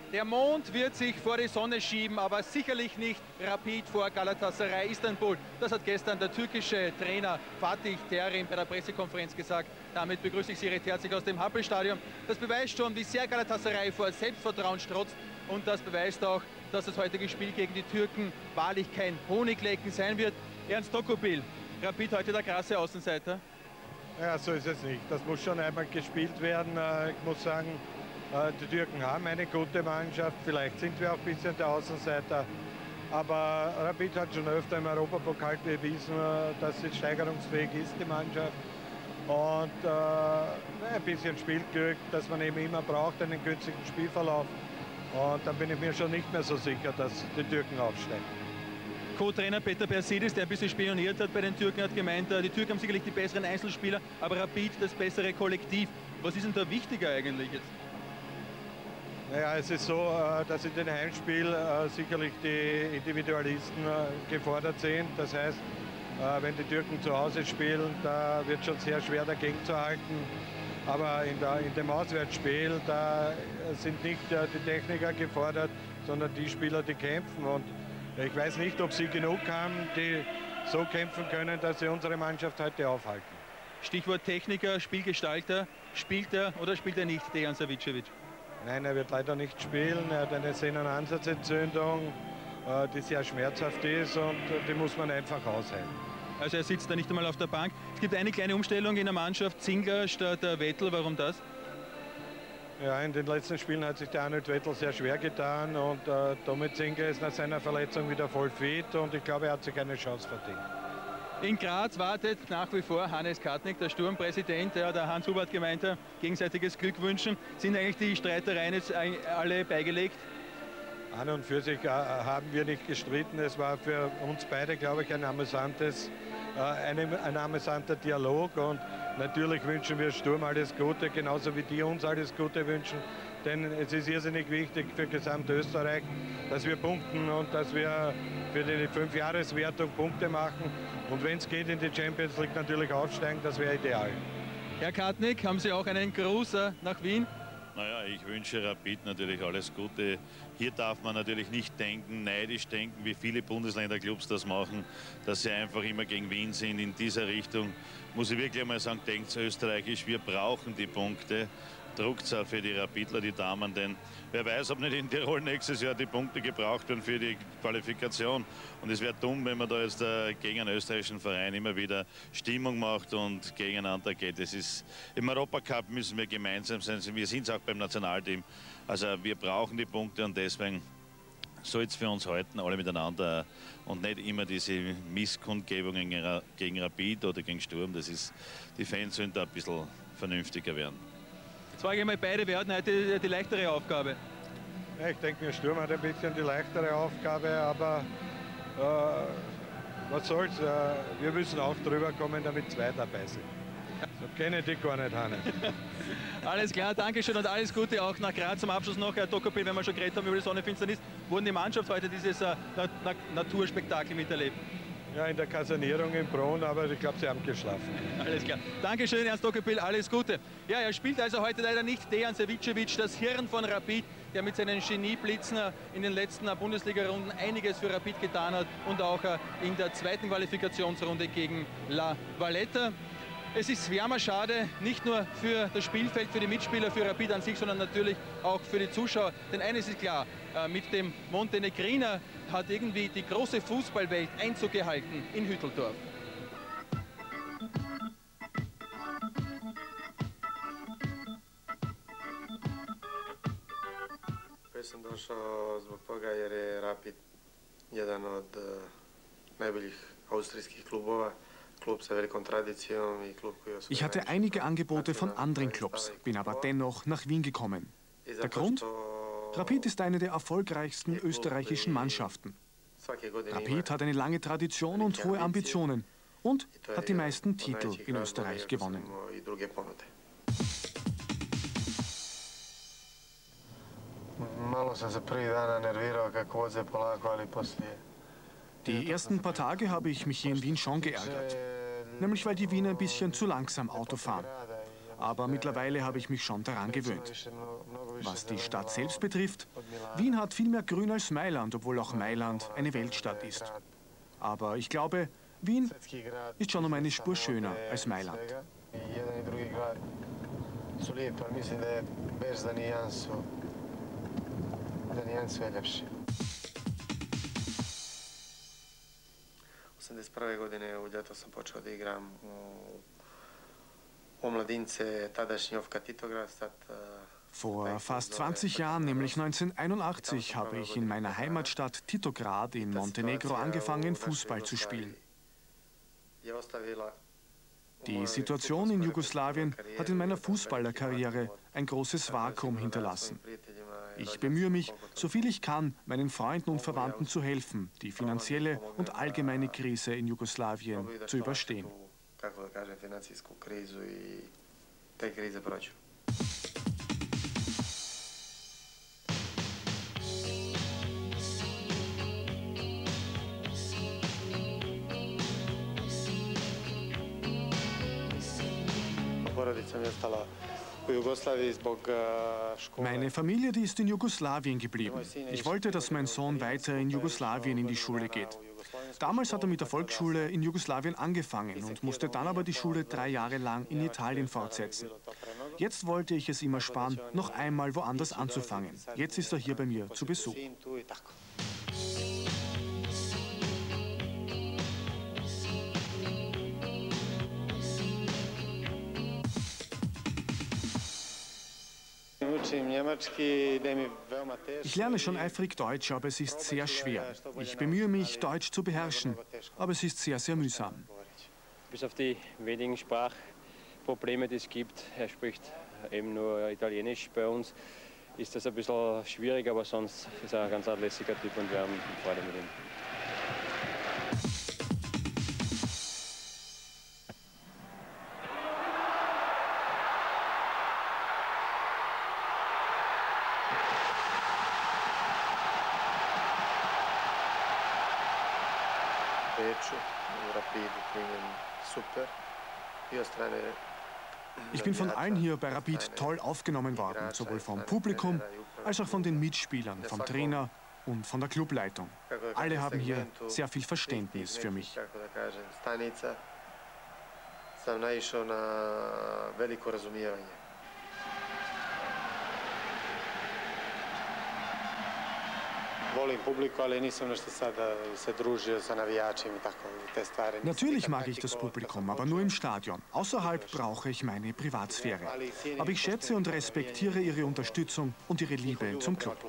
Der Mond wird sich vor die Sonne schieben, aber sicherlich nicht Rapid vor Galatasaray Istanbul. Das hat gestern der türkische Trainer Fatih Terim bei der Pressekonferenz gesagt. Damit begrüße ich Sie recht herzlich aus dem Happelstadion. Das beweist schon, wie sehr Galatasaray vor Selbstvertrauen strotzt. Und das beweist auch, dass das heutige Spiel gegen die Türken wahrlich kein Honiglecken sein wird. Ernst Tokopil, Rapid heute der krasse Außenseiter? Ja, so ist es nicht. Das muss schon einmal gespielt werden. Ich muss sagen, die Türken haben eine gute Mannschaft. Vielleicht sind wir auch ein bisschen der Außenseiter. Aber Rapid hat schon öfter im Europapokal bewiesen, dass sie steigerungsfähig ist, die Mannschaft. Und ein bisschen Spielglück, das man eben immer braucht, einen günstigen Spielverlauf. Und dann bin ich mir schon nicht mehr so sicher, dass die Türken aufsteigen. Co-Trainer Peter Persidis, der ein bisschen spioniert hat bei den Türken, hat gemeint, die Türken haben sicherlich die besseren Einzelspieler, aber Rapid das bessere Kollektiv. Was ist denn da wichtiger eigentlich jetzt? Naja, es ist so, dass in den Heimspiel sicherlich die Individualisten gefordert sind. Das heißt, wenn die Türken zu Hause spielen, da wird schon sehr schwer dagegen zu halten. Aber in dem Auswärtsspiel, da sind nicht die Techniker gefordert, sondern die Spieler, die kämpfen. Und ich weiß nicht, ob sie genug haben, die so kämpfen können, dass sie unsere Mannschaft heute aufhalten. Stichwort Techniker, Spielgestalter. Spielt er oder spielt er nicht, Dejan Savicevic? Nein, er wird leider nicht spielen. Er hat eine Sehnenansatzentzündung, die sehr schmerzhaft ist und die muss man einfach aushalten. Also er sitzt da nicht einmal auf der Bank. Es gibt eine kleine Umstellung in der Mannschaft, Zingler statt Vettel. Warum das? Ja, in den letzten Spielen hat sich der Arnold Vettel sehr schwer getan und Tommy Zingler ist nach seiner Verletzung wieder voll fit und ich glaube, er hat sich eine Chance verdient. In Graz wartet nach wie vor Hannes Kartnick, der Sturmpräsident, der Hans-Hubert gemeint hat, gegenseitiges Glückwünschen. Sind eigentlich die Streitereien jetzt alle beigelegt? An und für sich haben wir nicht gestritten. Es war für uns beide, glaube ich, ein amüsanter Dialog. Und natürlich wünschen wir Sturm alles Gute, genauso wie die uns alles Gute wünschen. Denn es ist irrsinnig wichtig für Gesamtösterreich, dass wir punkten und dass wir für die 5-Jahres-Wertung Punkte machen. Und wenn es geht, in die Champions League natürlich aufsteigen, das wäre ideal. Herr Kartnick, haben Sie auch einen Gruß nach Wien? Naja, ich wünsche Rapid natürlich alles Gute. Hier darf man natürlich nicht denken, neidisch denken, wie viele Bundesländerclubs das machen, dass sie einfach immer gegen Wien sind. In dieser Richtung muss ich wirklich einmal sagen, denkt österreichisch, wir brauchen die Punkte. Druckzahl für die Rapidler, die Damen, denn wer weiß, ob nicht in Tirol nächstes Jahr die Punkte gebraucht werden für die Qualifikation. Und es wäre dumm, wenn man da jetzt gegen einen österreichischen Verein immer wieder Stimmung macht und gegeneinander geht. Es ist, im Europacup müssen wir gemeinsam sein, wir sind es auch beim Nationalteam. Also wir brauchen die Punkte und deswegen soll es für uns halten, alle miteinander und nicht immer diese Misskundgebungen gegen Rapid oder gegen Sturm. Das ist, die Fans sollen da ein bisschen vernünftiger werden. Jetzt frage ich mal beide, wer hat heute die leichtere Aufgabe? Ja, ich denke, der Sturm hat ein bisschen die leichtere Aufgabe, aber was soll's, wir müssen auch drüber kommen, damit zwei dabei sind. So kenne ich dich gar nicht, Hannes. Alles klar, danke schön und alles Gute auch nach Graz. Zum Abschluss noch, Herr Tokopil, wenn wir schon geredet haben über die Sonnenfinsternis, wurden die Mannschaft heute dieses Naturspektakel miterlebt? Ja, in der Kasernierung in Brunn, aber ich glaube, sie haben geschlafen. Alles klar. Dankeschön, Ernst Tokopil, alles Gute. Ja, er spielt also heute leider nicht Dejan Savicevic, das Hirn von Rapid, der mit seinen Genieblitzen in den letzten Bundesliga-Runden einiges für Rapid getan hat und auch in der zweiten Qualifikationsrunde gegen La Valletta. Es ist wärmer schade, nicht nur für das Spielfeld, für die Mitspieler, für Rapid an sich, sondern natürlich auch für die Zuschauer. Denn eines ist klar, mit dem Montenegriner hat irgendwie die große Fußballwelt Einzug gehalten in Hütteldorf. Sam došao zbog toga jer je Rapid jedan od najboljih austrijskih klubova. Ich hatte einige Angebote von anderen Clubs, bin aber dennoch nach Wien gekommen. Der Grund? Rapid ist eine der erfolgreichsten österreichischen Mannschaften. Rapid hat eine lange Tradition und hohe Ambitionen und hat die meisten Titel in Österreich gewonnen. Die ersten paar Tage habe ich mich hier in Wien schon geärgert. Nämlich weil die Wiener ein bisschen zu langsam Auto fahren. aber mittlerweile habe ich mich schon daran gewöhnt. Was die Stadt selbst betrifft, Wien hat viel mehr Grün als Mailand, obwohl auch Mailand eine Weltstadt ist. Aber ich glaube, Wien ist schon um eine Spur schöner als Mailand. godine u ljeto sam počeo da igram u omladince tadašnji Ofka Titograd. Vor fast 20 Jahren, nämlich 1981, habe ich in meiner Heimatstadt Titograd in Montenegro angefangen, Fußball zu spielen. Die Situation in Jugoslawien hat in meiner Fußballerkarriere ein großes Vakuum hinterlassen. Ich bemühe mich, so viel ich kann, meinen Freunden und Verwandten zu helfen, die finanzielle und allgemeine Krise in Jugoslawien zu überstehen. Meine Familie, die ist in Jugoslawien geblieben. Ich wollte, dass mein Sohn weiter in Jugoslawien in die Schule geht. Damals hat er mit der Volksschule in Jugoslawien angefangen und musste dann aber die Schule 3 Jahre lang in Italien fortsetzen. Jetzt wollte ich es ihm ersparen, noch einmal woanders anzufangen. Jetzt ist er hier bei mir zu Besuch. Ich lerne schon eifrig Deutsch, aber es ist sehr schwer. Ich bemühe mich, Deutsch zu beherrschen, aber es ist sehr, sehr mühsam. Bis auf die wenigen Sprachprobleme, die es gibt, er spricht eben nur Italienisch bei uns, ist das ein bisschen schwierig, aber sonst ist er ein ganz lässiger Typ und wir haben Freude mit ihm. Ich bin von allen hier bei Rapid toll aufgenommen worden, sowohl vom Publikum als auch von den Mitspielern, vom Trainer und von der Clubleitung. Alle haben hier sehr viel Verständnis für mich. Natürlich mag ich das Publikum, aber nur im Stadion. Außerhalb brauche ich meine Privatsphäre. Aber ich schätze und respektiere ihre Unterstützung und ihre Liebe zum Club.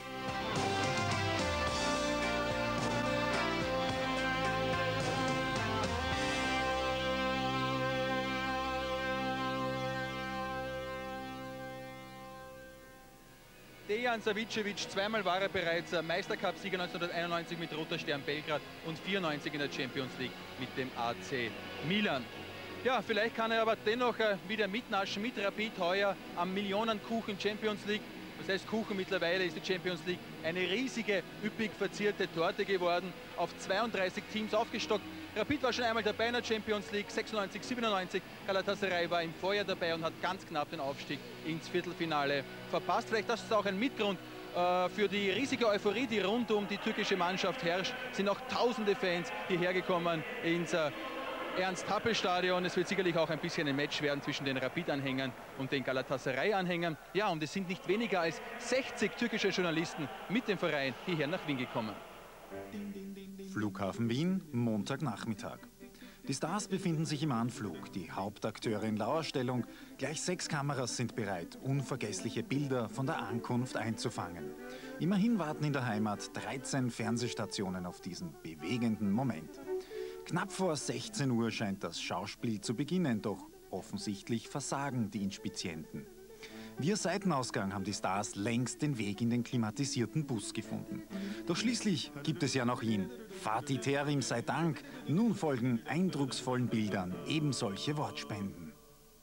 Dejan Savicevic, zweimal war er bereits Meistercup-Sieger 1991 mit Roter Stern Belgrad und 94 in der Champions League mit dem AC Milan. Ja, vielleicht kann er aber dennoch wieder mitnaschen mit Rapid heuer am Millionenkuchen Champions League. Das heißt Kuchen, mittlerweile ist die Champions League eine riesige, üppig verzierte Torte geworden, auf 32 Teams aufgestockt. Rapid war schon einmal dabei in der Champions League, 96, 97. Galatasaray war im Vorjahr dabei und hat ganz knapp den Aufstieg ins Viertelfinale verpasst. Vielleicht das ist auch ein Mitgrund für die riesige Euphorie, die rund um die türkische Mannschaft herrscht. Sind auch tausende Fans hierher gekommen ins Ernst-Happel-Stadion. Es wird sicherlich auch ein bisschen ein Match werden zwischen den Rapid-Anhängern und den Galatasaray-Anhängern. Ja, und es sind nicht weniger als 60 türkische Journalisten mit dem Verein hierher nach Wien gekommen. Flughafen Wien, Montagnachmittag. Die Stars befinden sich im Anflug, die Hauptakteure in Lauerstellung. Gleich 6 Kameras sind bereit, unvergessliche Bilder von der Ankunft einzufangen. Immerhin warten in der Heimat 13 Fernsehstationen auf diesen bewegenden Moment. Knapp vor 16 Uhr scheint das Schauspiel zu beginnen, doch offensichtlich versagen die Inspizienten. Via Seitenausgang haben die Stars längst den Weg in den klimatisierten Bus gefunden. Doch schließlich gibt es ja noch ihn. Fatih Terim sei Dank. Nun folgen eindrucksvollen Bildern eben solche Wortspenden.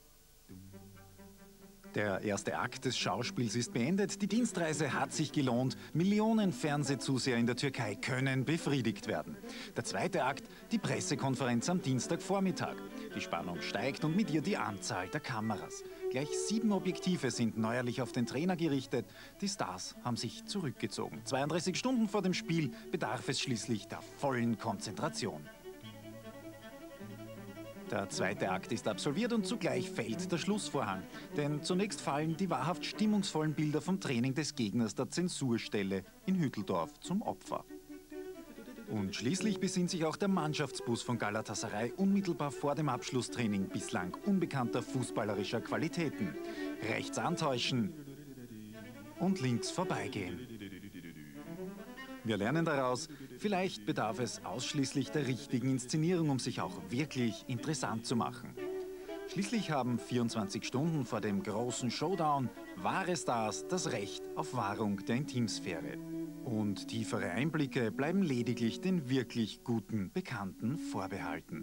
Der erste Akt des Schauspiels ist beendet. Die Dienstreise hat sich gelohnt. Millionen Fernsehzuseher in der Türkei können befriedigt werden. Der zweite Akt, die Pressekonferenz am Dienstagvormittag. Die Spannung steigt und mit ihr die Anzahl der Kameras. Gleich 7 Objektive sind neuerlich auf den Trainer gerichtet. Die Stars haben sich zurückgezogen. 32 Stunden vor dem Spiel bedarf es schließlich der vollen Konzentration. Der zweite Akt ist absolviert und zugleich fällt der Schlussvorhang. Denn zunächst fallen die wahrhaft stimmungsvollen Bilder vom Training des Gegners der Zensurstelle in Hütteldorf zum Opfer. Und schließlich besinnt sich auch der Mannschaftsbus von Galatasaray unmittelbar vor dem Abschlusstraining bislang unbekannter fußballerischer Qualitäten. Rechts antäuschen und links vorbeigehen. Wir lernen daraus, vielleicht bedarf es ausschließlich der richtigen Inszenierung, um sich auch wirklich interessant zu machen. Schließlich haben 24 Stunden vor dem großen Showdown wahre Stars das Recht auf Wahrung der Intimsphäre. Und tiefere Einblicke bleiben lediglich den wirklich guten Bekannten vorbehalten.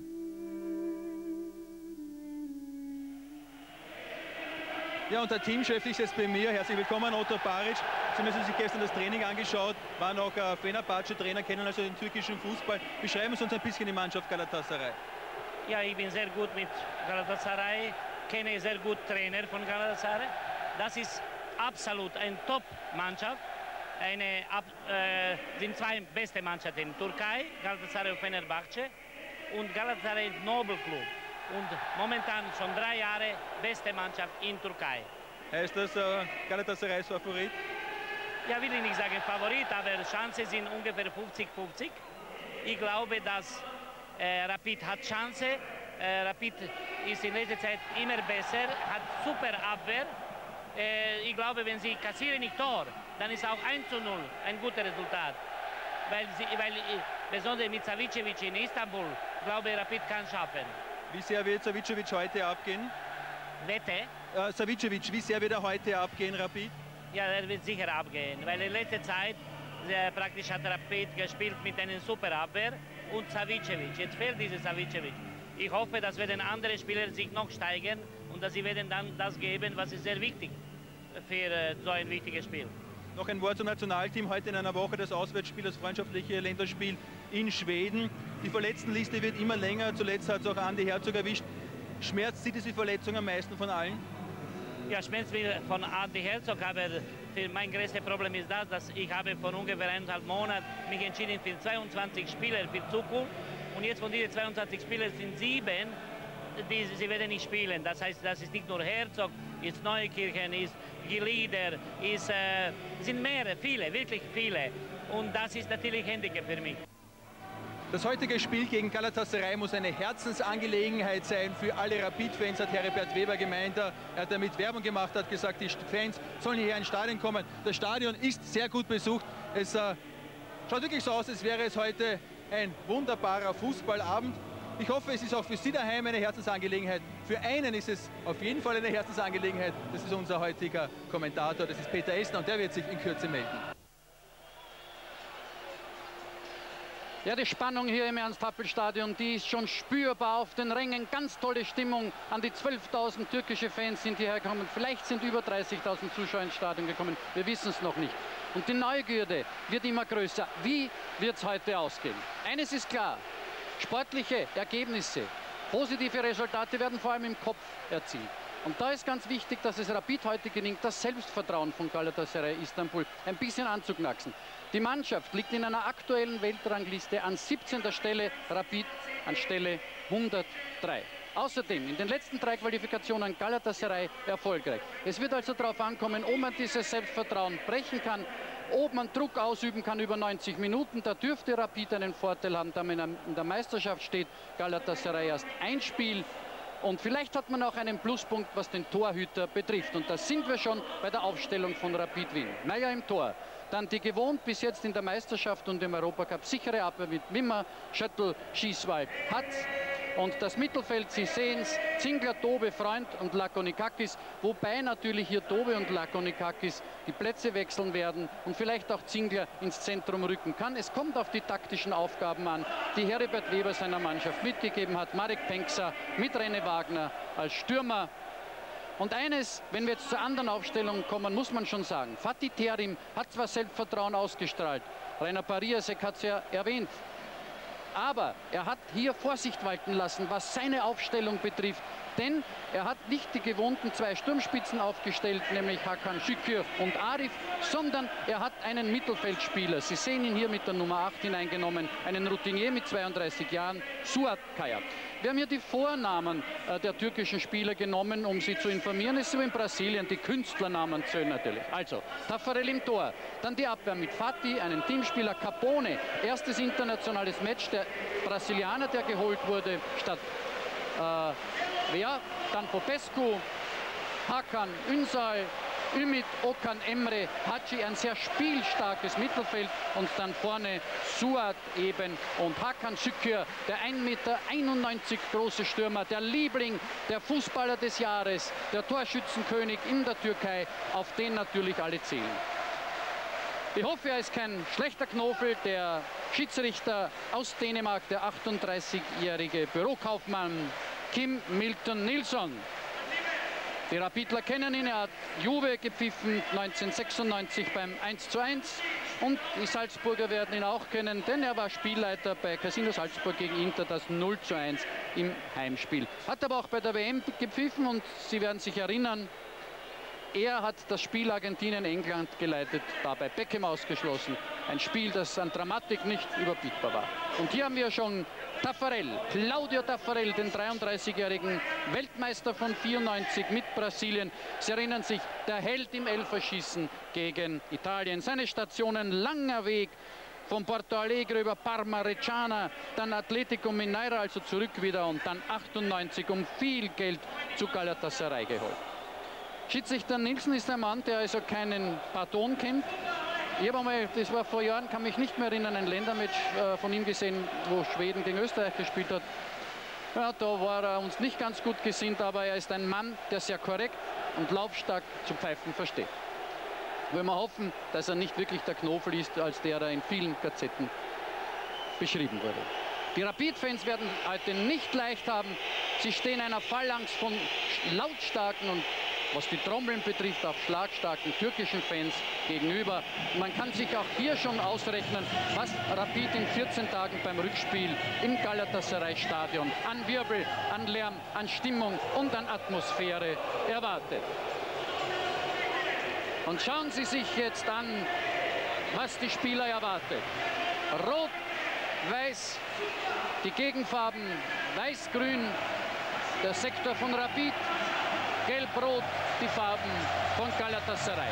Ja, und der Teamchef ist jetzt bei mir. Herzlich willkommen, Otto Baric. Sie haben sich gestern das Training angeschaut, waren auch Fenerbahce-Trainer, kennen also den türkischen Fußball. Beschreiben Sie uns ein bisschen die Mannschaft Galatasaray. Ja, ich bin sehr gut mit Galatasaray, kenne sehr gut Trainer von Galatasaray. Das ist absolut eine Top-Mannschaft. Sind zwei beste Mannschaften in Türkei, Galatasaray und Fenerbahce. Und Galatasaray ist Nobelclub. Und momentan schon 3 Jahre beste Mannschaft in Türkei. Heißt das Galatasarays Favorit? Ja, will ich nicht sagen Favorit, aber Chancen sind ungefähr 50-50. Ich glaube, dass Rapid hat Chance. Rapid ist in letzter Zeit immer besser, hat super Abwehr. Ich glaube, wenn sie kassieren nicht Tor, dann ist auch 1:0 ein gutes Resultat. Weil besonders mit Savicevic in Istanbul, glaube ich, Rapid kann schaffen. Wie sehr wird Savicevic heute abgehen? Bitte? Savicevic, wie sehr wird er heute abgehen, Rapid? Ja, er wird sicher abgehen, weil in letzter Zeit praktisch hat Rapid gespielt mit einer super Abwehr und Savicevic. Jetzt fehlt dieser Savicevic. Ich hoffe, dass werden andere Spieler sich noch steigern und dass sie werden dann das geben, was ist sehr wichtig für so ein wichtiges Spiel. Noch ein Wort zum Nationalteam. Heute in einer Woche das Auswärtsspiel, das freundschaftliche Länderspiel in Schweden. Die Verletztenliste wird immer länger. Zuletzt hat es auch Andi Herzog erwischt. Schmerzt Sie diese Verletzung am meisten von allen? Ja, schmerzt mich von Andi Herzog, aber mein größtes Problem ist das, dass ich habe vor ungefähr 1,5 Monaten mich entschieden für 22 Spieler für Zukunft. Und jetzt von diesen 22 Spielern sind 7, sie werden nicht spielen. Das heißt, das ist nicht nur Herzog, ist Neukirchen, ist Gilieder, sind mehrere, viele, wirklich viele. Und das ist natürlich Handicap für mich. Das heutige Spiel gegen Galatasaray muss eine Herzensangelegenheit sein für alle Rapid-Fans, hat Heribert Weber gemeint. Er hat damit Werbung gemacht, hat gesagt, die Fans sollen hierher ins Stadion kommen. Das Stadion ist sehr gut besucht. Es schaut wirklich so aus, als wäre es heute ein wunderbarer Fußballabend. Ich hoffe, es ist auch für Sie daheim eine Herzensangelegenheit. Für einen ist es auf jeden Fall eine Herzensangelegenheit. Das ist unser heutiger Kommentator, das ist Peter Essner und der wird sich in Kürze melden. Ja, die Spannung hier im Ernst-Happel-Stadion, die ist schon spürbar auf den Rängen. Ganz tolle Stimmung. An die 12.000 türkische Fans sind hierher gekommen. Vielleicht sind über 30.000 Zuschauer ins Stadion gekommen. Wir wissen es noch nicht. Und die Neugierde wird immer größer. Wie wird es heute ausgehen? Eines ist klar. Sportliche Ergebnisse, positive Resultate werden vor allem im Kopf erzielt. Und da ist ganz wichtig, dass es Rapid heute gelingt, das Selbstvertrauen von Galatasaray Istanbul ein bisschen anzuknacksen. Die Mannschaft liegt in einer aktuellen Weltrangliste an 17. Stelle, Rapid an Stelle 103. Außerdem in den letzten 3 Qualifikationen Galatasaray erfolgreich. Es wird also darauf ankommen, ob man dieses Selbstvertrauen brechen kann, ob man Druck ausüben kann über 90 Minuten. Da dürfte Rapid einen Vorteil haben, da man in der Meisterschaft steht. Galatasaray erst ein Spiel. Und vielleicht hat man auch einen Pluspunkt, was den Torhüter betrifft. Und da sind wir schon bei der Aufstellung von Rapid Wien. Meyer im Tor. Dann die gewohnt bis jetzt in der Meisterschaft und im Europacup sichere Abwehr mit Wimmer, Schöttl, Schießwald, Hatz. Und das Mittelfeld, Sie sehen es, Zingler, Tobe, Freund und Lakonikakis. Wobei natürlich hier Tobe und Lakonikakis die Plätze wechseln werden und vielleicht auch Zingler ins Zentrum rücken kann. Es kommt auf die taktischen Aufgaben an, die Heribert Weber seiner Mannschaft mitgegeben hat. Marek Penksa mit Rene Wagner als Stürmer. Und eines, wenn wir jetzt zur anderen Aufstellung kommen, muss man schon sagen, Fatih Terim hat zwar Selbstvertrauen ausgestrahlt, Rainer Pariasek hat es ja erwähnt, aber er hat hier Vorsicht walten lassen, was seine Aufstellung betrifft. Denn er hat nicht die gewohnten zwei Sturmspitzen aufgestellt, nämlich Hakan Şükür und Arif, sondern er hat einen Mittelfeldspieler. Sie sehen ihn hier mit der Nummer 8 hineingenommen, einen Routinier mit 32 Jahren, Suat Kaya. Wir haben hier die Vornamen der türkischen Spieler genommen, um sie zu informieren. Es ist so in Brasilien, die Künstlernamen zählen natürlich. Also, Taffarel im Tor. Dann die Abwehr mit Fati, einen Teamspieler, Capone. Erstes internationales Match, der Brasilianer, der geholt wurde, statt dann Popescu, Hakan Ünsal, Ümit, Okan, Emre, Haci, ein sehr spielstarkes Mittelfeld und dann vorne Suat eben und Hakan Şükür, der 1,91 Meter große Stürmer, der Liebling, der Fußballer des Jahres, der Torschützenkönig in der Türkei, auf den natürlich alle zählen. Ich hoffe, er ist kein schlechter Knofel, der Schiedsrichter aus Dänemark, der 38-jährige Bürokaufmann Kim Milton Nilsson. Die Rapidler kennen ihn, er hat Juve gepfiffen 1996 beim 1:1 und die Salzburger werden ihn auch kennen, denn er war Spielleiter bei Casino Salzburg gegen Inter, das 0:1 im Heimspiel. Hat aber auch bei der WM gepfiffen und Sie werden sich erinnern, er hat das Spiel Argentinien-England geleitet, dabei Beckham ausgeschlossen. Ein Spiel, das an Dramatik nicht überbietbar war. Und hier haben wir schon Taffarel, Claudio Taffarel, den 33-jährigen Weltmeister von 94 mit Brasilien. Sie erinnern sich, der Held im Elferschießen gegen Italien. Seine Stationen, langer Weg von Porto Alegre über Parma, Reggiana, dann Atletico Mineiro, also zurück wieder und dann 98 um viel Geld zu Galatasaray geholt. Schiedsrichter Nilsson ist ein Mann, der also keinen Pardon kennt. Ich habe einmal, das war vor Jahren, kann mich nicht mehr erinnern, ein Ländermatch von ihm gesehen, wo Schweden gegen Österreich gespielt hat. Ja, da war er uns nicht ganz gut gesinnt, aber er ist ein Mann, der sehr korrekt und laufstark zu pfeifen versteht. Wollen wir hoffen, dass er nicht wirklich der Knofel ist, als der er in vielen Gazetten beschrieben wurde. Die Rapid-Fans werden heute nicht leicht haben. Sie stehen einer Phalanx von lautstarken und, was die Trommeln betrifft, auch schlagstarken türkischen Fans gegenüber. Man kann sich auch hier schon ausrechnen, was Rapid in 14 Tagen beim Rückspiel im Galatasaray-Stadion an Wirbel, an Lärm, an Stimmung und an Atmosphäre erwartet. Und schauen Sie sich jetzt an, was die Spieler erwartet. Rot, Weiß, die Gegenfarben Weiß-Grün, der Sektor von Rapid, Gelb-Rot, die Farben von Galatasaray.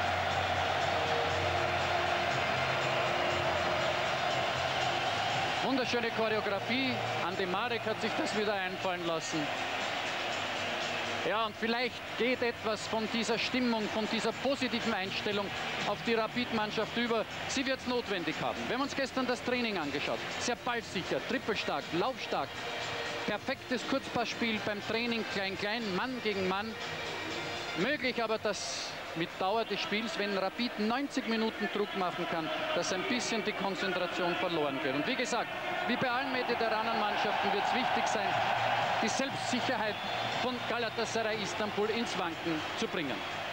Wunderschöne Choreografie. Andi Marek hat sich das wieder einfallen lassen. Ja, und vielleicht geht etwas von dieser Stimmung, von dieser positiven Einstellung auf die Rapid-Mannschaft über. Sie wird es notwendig haben. Wir haben uns gestern das Training angeschaut. Sehr ballsicher, trippelstark, laufstark. Perfektes Kurzpassspiel beim Training, klein-klein, Mann gegen Mann. Möglich aber, dass mit Dauer des Spiels, wenn Rapid 90 Minuten Druck machen kann, dass ein bisschen die Konzentration verloren geht. Und wie gesagt, wie bei allen mediterranen Mannschaften wird es wichtig sein, die Selbstsicherheit von Galatasaray Istanbul ins Wanken zu bringen.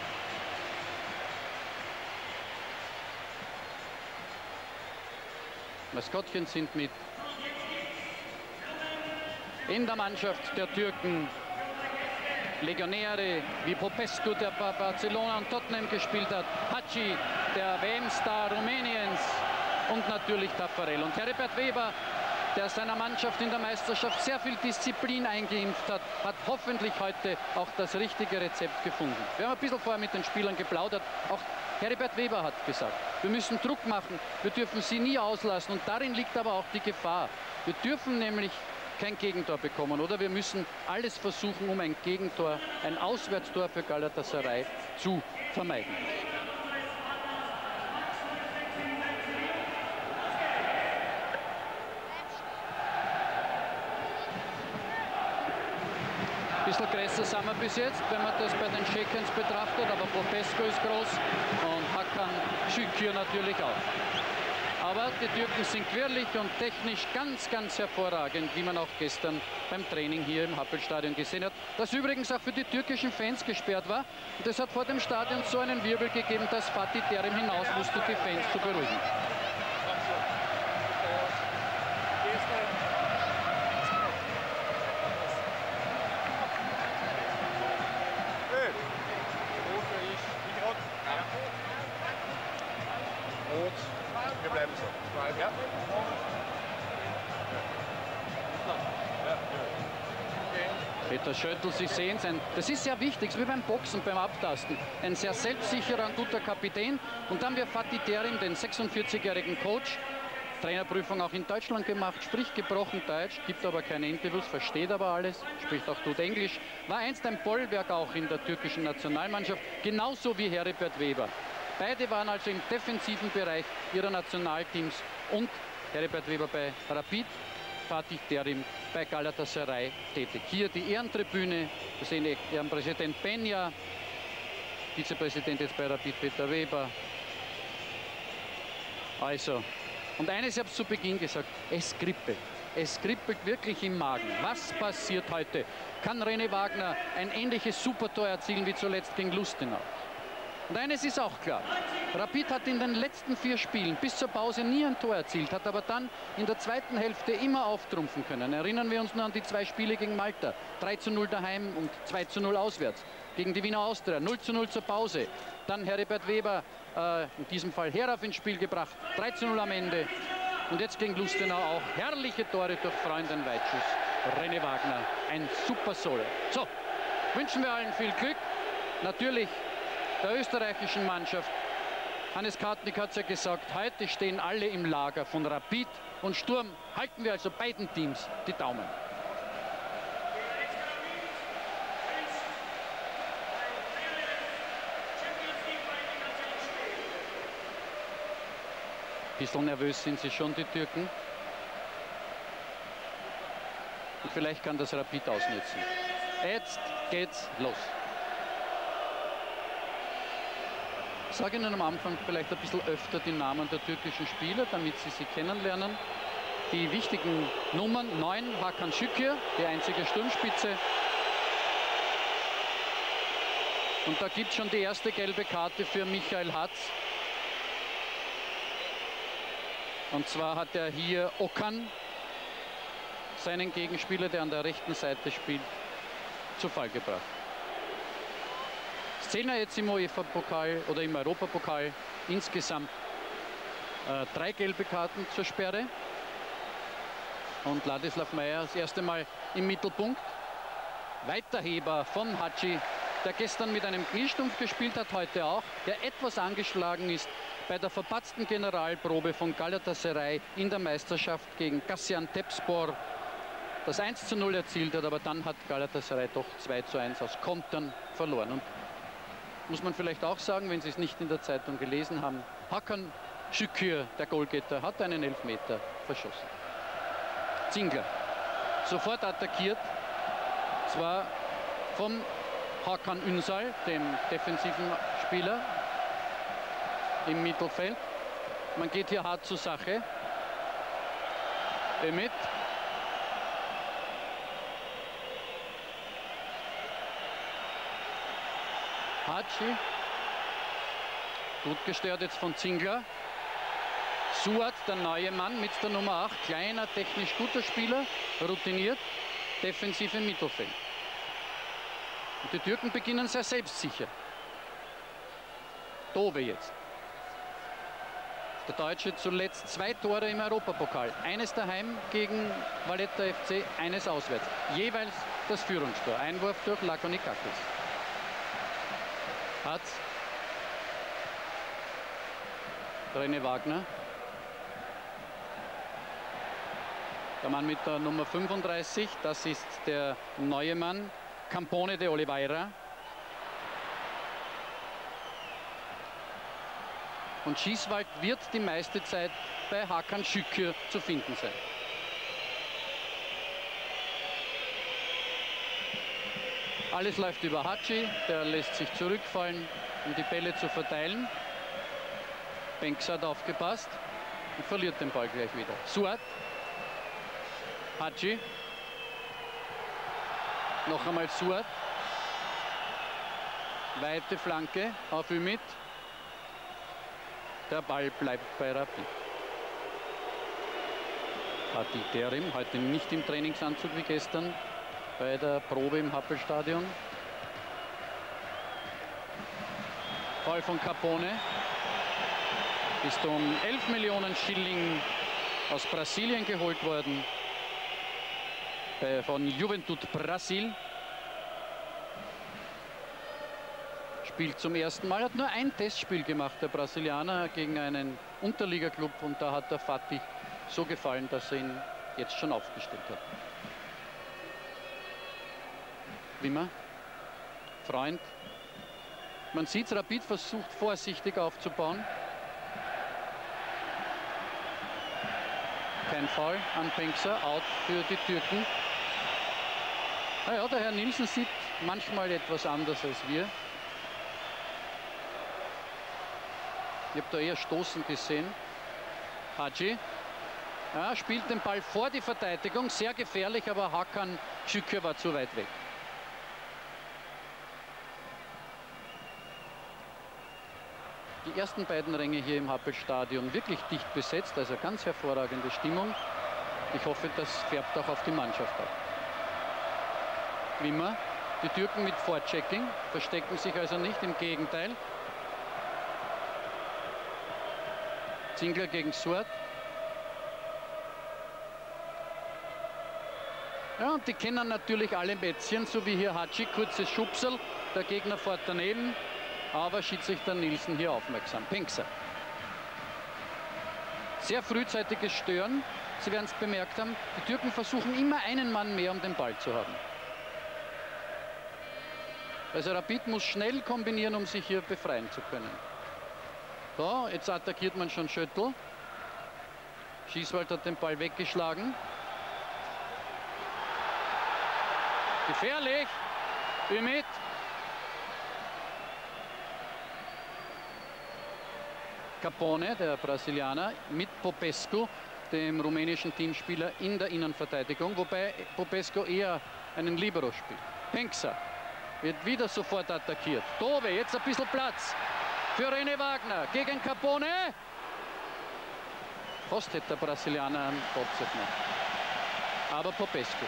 Maskottchen sind mit in der Mannschaft der Türken Legionäre wie Popescu, der bei Barcelona und Tottenham gespielt hat, Haci, der WM-Star Rumäniens und natürlich Taffarel. Und Heribert Weber, der seiner Mannschaft in der Meisterschaft sehr viel Disziplin eingeimpft hat, hat hoffentlich heute auch das richtige Rezept gefunden. Wir haben ein bisschen vorher mit den Spielern geplaudert. Auch Heribert Weber hat gesagt, wir müssen Druck machen, wir dürfen sie nie auslassen. Und darin liegt aber auch die Gefahr. Wir dürfen nämlich kein Gegentor bekommen, oder wir müssen alles versuchen, um ein Gegentor, ein Auswärtstor für Galatasaray zu vermeiden. Ein bisschen größer sind wir bis jetzt, wenn man das bei den Shakens betrachtet, aber Popescu ist groß und Hakan Şükür natürlich auch. Aber die Türken sind quirlig und technisch ganz, ganz hervorragend, wie man auch gestern beim Training hier im Happelstadion gesehen hat. Das übrigens auch für die türkischen Fans gesperrt war. Und es hat vor dem Stadion so einen Wirbel gegeben, dass Fatih Terim hinaus musste, die Fans zu beruhigen. Und wir bleiben so. Ja. Peter Schöttl, Sie sehen es, das ist sehr wichtig, wie beim Boxen, beim Abtasten. Ein sehr selbstsicherer und guter Kapitän. Und dann haben wir Fatih Terim, den 46-jährigen Coach. Trainerprüfung auch in Deutschland gemacht, spricht gebrochen Deutsch, gibt aber keine Interviews, versteht aber alles, spricht auch gut Englisch. War einst ein Bollwerk auch in der türkischen Nationalmannschaft, genauso wie Heribert Weber. Beide waren also im defensiven Bereich ihrer Nationalteams und Heribert Weber bei Rapid, Fatih Terim bei Galatasaray tätig. Hier die Ehrentribüne, wir sehen Ehrenpräsident Peña, Vizepräsident jetzt bei Rapid Peter Weber. Also, und eines, ich habe es zu Beginn gesagt, es kribbelt. Es kribbelt wirklich im Magen. Was passiert heute? Kann René Wagner ein ähnliches Supertor erzielen wie zuletzt gegen Lustenau? Und eines ist auch klar, Rapid hat in den letzten 4 Spielen bis zur Pause nie ein Tor erzielt, hat aber dann in der zweiten Hälfte immer auftrumpfen können. Erinnern wir uns nur an die 2 Spiele gegen Malta, 3:0 daheim und 2:0 auswärts. Gegen die Wiener Austria, 0:0 zur Pause. Dann Heribert Weber, in diesem Fall Herauf ins Spiel gebracht, 3:0 am Ende. Und jetzt gegen Lustenau auch herrliche Tore durch Freund ein Weitschuss. René Wagner, ein super Solo. So, wünschen wir allen viel Glück. Natürlich der österreichischen Mannschaft. Hannes Kartnick hat es ja gesagt, heute stehen alle im Lager von Rapid und Sturm. Halten wir also beiden Teams die Daumen. Bisschen nervös sind sie schon, die Türken. Und vielleicht kann das Rapid ausnutzen. Jetzt geht's los. Ich sage Ihnen am Anfang vielleicht ein bisschen öfter die Namen der türkischen Spieler, damit Sie sie kennenlernen. Die wichtigen Nummern: 9 Hakan Şükür, die einzige Sturmspitze. Und da gibt es schon die erste gelbe Karte für Michael Hatz. Und zwar hat er hier Okan, seinen Gegenspieler, der an der rechten Seite spielt, zu Fall gebracht. Szene jetzt im UEFA-Pokal oder im Europapokal insgesamt 3 gelbe Karten zur Sperre. Und Ladislav Meyer das erste Mal im Mittelpunkt. Weiterheber von Hagi, der gestern mit einem Kniestumpf gespielt hat, heute auch, der etwas angeschlagen ist bei der verpatzten Generalprobe von Galatasaray in der Meisterschaft gegen Gaziantepspor. Das 1:0 erzielt hat, aber dann hat Galatasaray doch 2:1 aus Kontern verloren. Und muss man vielleicht auch sagen, wenn Sie es nicht in der Zeitung gelesen haben, Hakan Şükür, der Goalgetter, hat einen Elfmeter verschossen. Zingler sofort attackiert, zwar von Hakan Ünsal, dem defensiven Spieler im Mittelfeld. Man geht hier hart zur Sache. Ümit. Hagi. Gut gestört jetzt von Zingler. Suat, der neue Mann mit der Nummer 8. Kleiner, technisch guter Spieler, routiniert, defensiv im Mittelfeld. Und die Türken beginnen sehr selbstsicher. Dove jetzt. Der Deutsche zuletzt 2 Tore im Europapokal. Eines daheim gegen Valletta FC, eines auswärts. Jeweils das Führungstor. Einwurf durch Lakonikakis. Hatz. René Wagner. Der Mann mit der Nummer 35, das ist der neue Mann, Campone de Oliveira. Und Schießwald wird die meiste Zeit bei Hakan Şükür zu finden sein. Alles läuft über Hagi, der lässt sich zurückfallen, um die Bälle zu verteilen. Banks hat aufgepasst und verliert den Ball gleich wieder. Suat. Hagi. Noch einmal Suat. Weite Flanke auf Ümit. Der Ball bleibt bei Rapid. Fatih Terim, heute nicht im Trainingsanzug wie gestern bei der Probe im Happelstadion. Ball von Capone. ist um 11 Millionen Schilling aus Brasilien geholt worden. Von Juventud Brasil. Spielt zum ersten Mal, hat nur ein Testspiel gemacht, der Brasilianer, gegen einen Unterligaklub, und da hat der Fatih so gefallen, dass er ihn jetzt schon aufgestellt hat. Wimmer, Freund. Man sieht, Rapid versucht vorsichtig aufzubauen. Kein Foul an Penkser, out für die Türken. Naja, der Herr Nielsen sieht manchmal etwas anders als wir. Ich habe da eher Stoßen gesehen. Hacı. Ja, spielt den Ball vor die Verteidigung. Sehr gefährlich, aber Hakan Şükür war zu weit weg. Die ersten beiden Ränge hier im Happelstadion wirklich dicht besetzt. Also ganz hervorragende Stimmung. Ich hoffe, das färbt auch auf die Mannschaft ab. Wimmer. Die Türken mit Vorchecking. Verstecken sich also nicht, im Gegenteil. Zingler gegen Suat. Ja, und die kennen natürlich alle Mätzchen, so wie hier Hacı, kurzes Schubserl. Der Gegner fährt daneben, aber Schiedsrichter Nielsen hier aufmerksam. Penkser. Sehr frühzeitiges Stören. Sie werden es bemerkt haben, die Türken versuchen immer einen Mann mehr, um den Ball zu haben. Also Rapid muss schnell kombinieren, um sich hier befreien zu können. So, jetzt attackiert man schon Schöttl. Schießwald hat den Ball weggeschlagen. Gefährlich. Ümit. Capone, der Brasilianer, mit Popescu, dem rumänischen Teamspieler, in der Innenverteidigung, wobei Popescu eher einen Libero spielt. Penkser wird wieder sofort attackiert. Dove, jetzt ein bisschen Platz für René Wagner gegen Capone. Fast hätte der Brasilianer einen Kopf noch. Aber Popescu.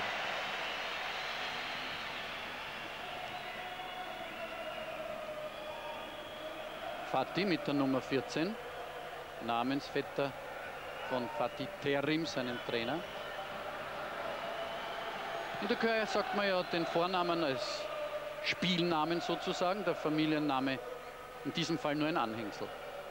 Fatih mit der Nummer 14. Namensvetter von Fatih Terim, seinem Trainer. In der Türkei sagt man ja den Vornamen als Spielnamen sozusagen, der Familienname in diesem Fall nur ein Anhängsel.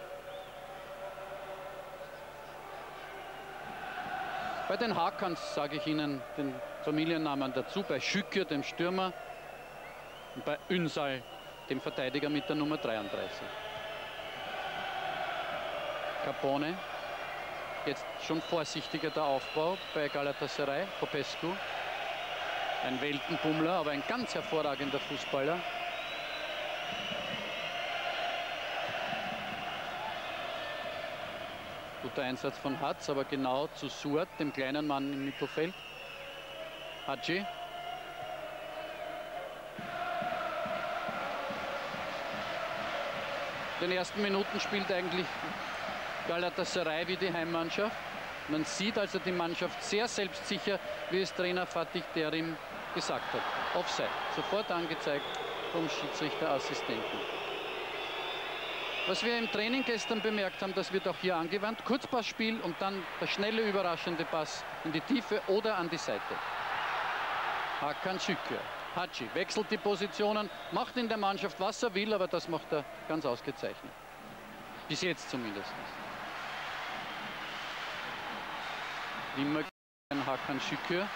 Bei den Hakans sage ich Ihnen den Familiennamen dazu, bei Şükür, dem Stürmer, und bei Ünsal, dem Verteidiger mit der Nummer 33. Capone, jetzt schon vorsichtiger der Aufbau bei Galatasaray. Popescu, ein Weltenbummler, aber ein ganz hervorragender Fußballer. Guter Einsatz von Hatz, aber genau zu Suat, dem kleinen Mann im Mittelfeld. Hacı. In den ersten Minuten spielt eigentlich Galatasaray wie die Heimmannschaft. Man sieht also die Mannschaft sehr selbstsicher, wie es Trainer Fatih Terim gesagt hat. Offside, sofort angezeigt vom Schiedsrichterassistenten. Was wir im Training gestern bemerkt haben, das wird auch hier angewandt. Kurzpassspiel und dann der schnelle, überraschende Pass in die Tiefe oder an die Seite. Hakan Şükür. Hacı wechselt die Positionen, macht in der Mannschaft, was er will, aber das macht er ganz ausgezeichnet. Bis jetzt zumindest. Immer Hakan Şükür.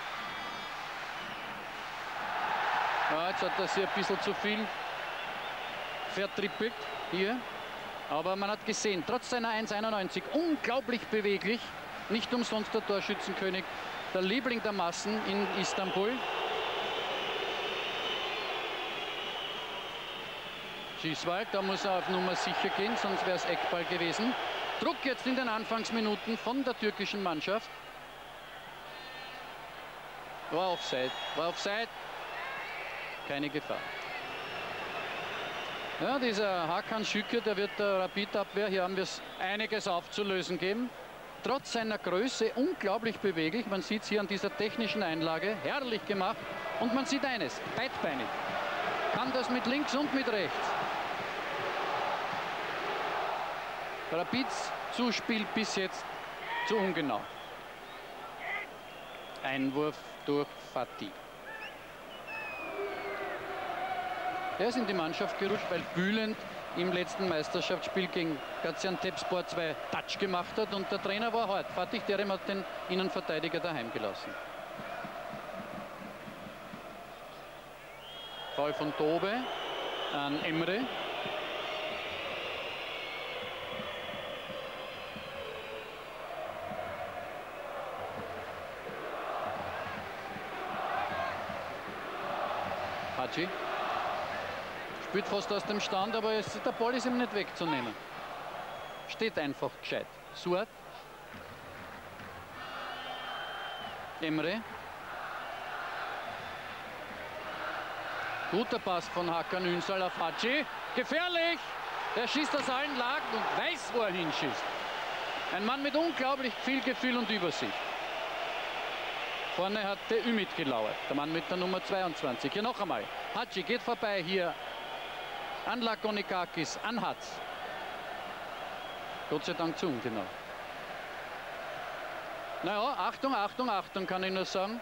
Ja, jetzt hat er sich ein bisschen zu viel vertrippelt hier. Aber man hat gesehen, trotz seiner 1,91 unglaublich beweglich. Nicht umsonst der Torschützenkönig, der Liebling der Massen in Istanbul. Schießwald, da muss er auf Nummer sicher gehen, sonst wäre es Eckball gewesen. Druck jetzt in den Anfangsminuten von der türkischen Mannschaft. War Offside, keine Gefahr. Ja, dieser Hakan Şükür, der wird der Rapid-Abwehr, hier haben wir es einiges aufzulösen geben. Trotz seiner Größe unglaublich beweglich. Man sieht es hier an dieser technischen Einlage, herrlich gemacht. Und man sieht eines, beidbeinig. Kann das mit links und mit rechts. Rapids Zuspiel bis jetzt zu ungenau. Einwurf durch Fatih. Er ist in die Mannschaft gerutscht, weil Bülent im letzten Meisterschaftsspiel gegen Gaziantepspor 2 Touch gemacht hat und der Trainer war hart. Fatih Terim hat den Innenverteidiger daheim gelassen. Foul von Tobe an Emre. Haji spielt fast aus dem Stand, aber der Ball ist ihm nicht wegzunehmen. Steht einfach gescheit. Suat. Emre. Guter Pass von Hakan Ünsal auf Haji. Gefährlich! Der schießt aus allen Lagen und weiß, wo er hinschießt. Ein Mann mit unglaublich viel Gefühl und Übersicht. Vorne hat der Ümit gelauert, der Mann mit der Nummer 22. Hier noch einmal. Haji geht vorbei hier an Lakonikakis, an Hatz. Gott sei Dank zu ungenau. Naja, Achtung, Achtung, Achtung, kann ich nur sagen.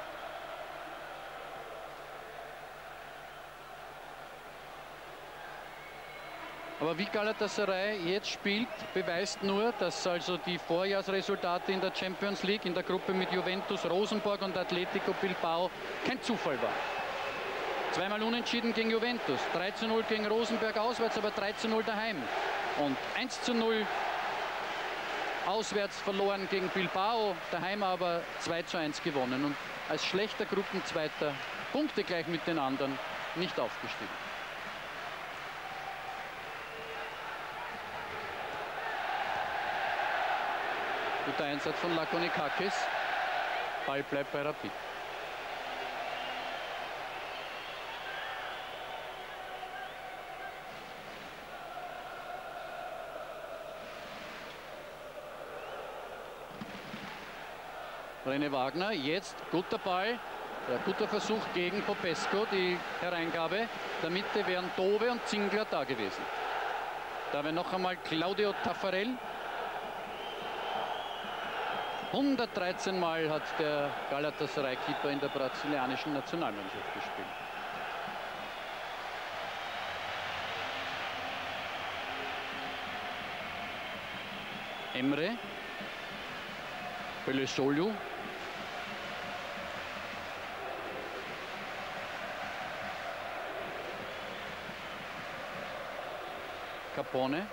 Aber wie Galatasaray jetzt spielt, beweist nur, dass also die Vorjahresresultate in der Champions League in der Gruppe mit Juventus, Rosenborg und Atletico Bilbao kein Zufall war. Zweimal unentschieden gegen Juventus, 3:0 gegen Rosenberg auswärts, aber 3:0 daheim. Und 1:0 auswärts verloren gegen Bilbao, daheim aber 2:1 gewonnen. Und als schlechter Gruppenzweiter, Punkte gleich mit den anderen, nicht aufgestiegen. Guter Einsatz von Lakonikakis. Ball bleibt bei Rapid. René Wagner, jetzt guter Ball, guter Versuch gegen Popesco, die Hereingabe. Der Mitte wären Tobe und Zingler da gewesen. Da wäre noch einmal Claudio Taffarel. 113 Mal hat der Galatasaray-Keeper in der brasilianischen Nationalmannschaft gespielt. Emre. Pelesolu. Capone.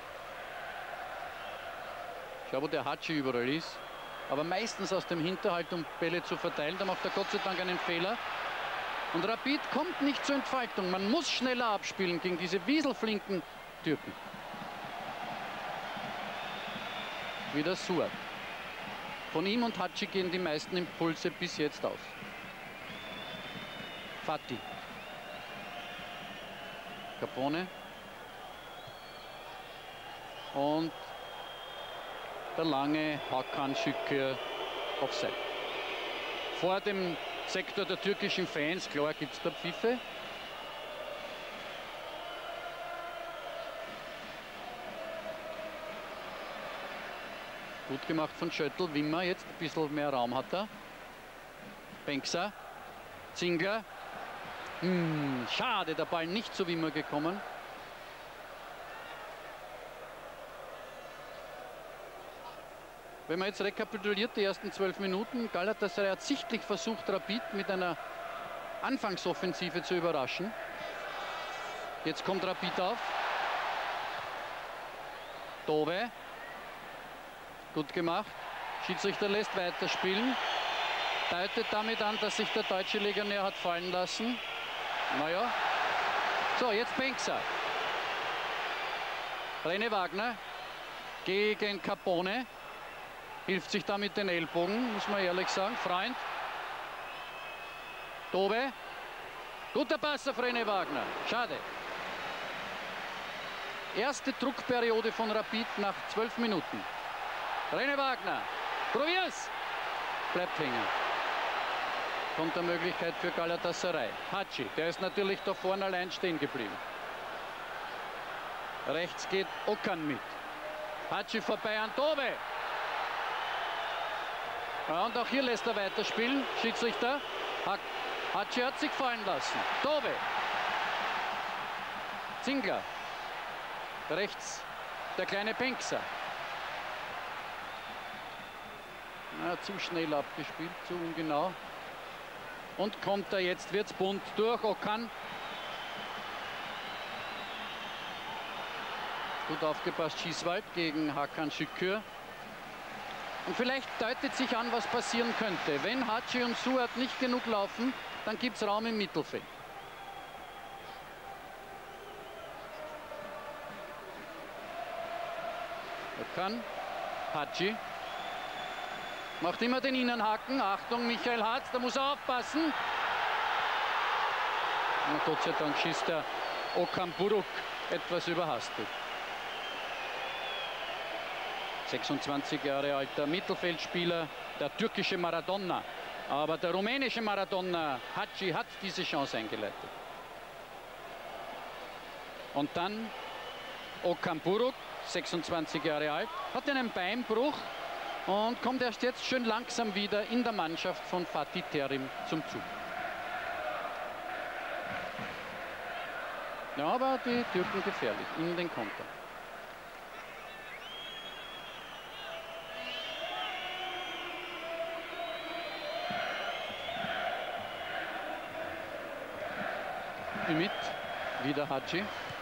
Schau, wo der Haji überall ist. Aber meistens aus dem Hinterhalt, um Bälle zu verteilen. Da macht er Gott sei Dank einen Fehler. Und Rapid kommt nicht zur Entfaltung. Man muss schneller abspielen gegen diese wieselflinken Türken. Wieder Suat. Von ihm und Haji gehen die meisten Impulse bis jetzt aus. Fatih. Capone. Und der lange Hakan Şükür Offside. Vor dem Sektor der türkischen Fans, klar gibt es da Pfiffe. Gut gemacht von Schöttl. Wimmer jetzt ein bisschen mehr Raum hat er. Bengtser. Zingler. Schade, der Ball nicht zu Wimmer gekommen. Wenn man jetzt rekapituliert, die ersten 12 Minuten, Galatasaray hat sichtlich versucht, Rapid mit einer Anfangsoffensive zu überraschen. Jetzt kommt Rapid auf. Tobe. Gut gemacht. Schiedsrichter lässt weiterspielen. Deutet damit an, dass sich der deutsche Legionär hat fallen lassen. Naja. So, jetzt Bengtser. René Wagner gegen Capone. Hilft sich da mit den Ellbogen, muss man ehrlich sagen. Freund. Tobe. Guter Pass auf René Wagner. Schade. Erste Druckperiode von Rapid nach 12 Minuten. René Wagner. Probier's. Bleibt hängen. Kommt eine Möglichkeit für Galatasaray. Haji, der ist natürlich da vorne allein stehen geblieben. Rechts geht Okan mit. Hatschi vorbei an Dove. Ja, und auch hier lässt er weiterspielen. Schiedsrichter. Hatschi hat sich fallen lassen. Dove. Zingler. Rechts der kleine Penkser. Ja, zu schnell abgespielt, zu ungenau. Und kommt er jetzt, wird's bunt durch. Okan. Gut aufgepasst, Schießwald gegen Hakan Şükür. Und vielleicht deutet sich an, was passieren könnte. Wenn Hatschi und Suat nicht genug laufen, dann gibt es Raum im Mittelfeld. Okan, Hatschi. Macht immer den Innenhaken. Achtung, Michael Hatz, da muss er aufpassen. Und Gott sei Dank schießt der Okan Buruk etwas überhastet. 26 Jahre alter Mittelfeldspieler, der türkische Maradona. Aber der rumänische Maradona, Hatschi, hat diese Chance eingeleitet. Und dann Okan Buruk, 26 Jahre alt, hat einen Beinbruch und kommt erst jetzt schön langsam wieder in der Mannschaft von Fatih Terim zum Zug. Ja, aber die Türken gefährlich in den Konter. Mit wieder Hatschi.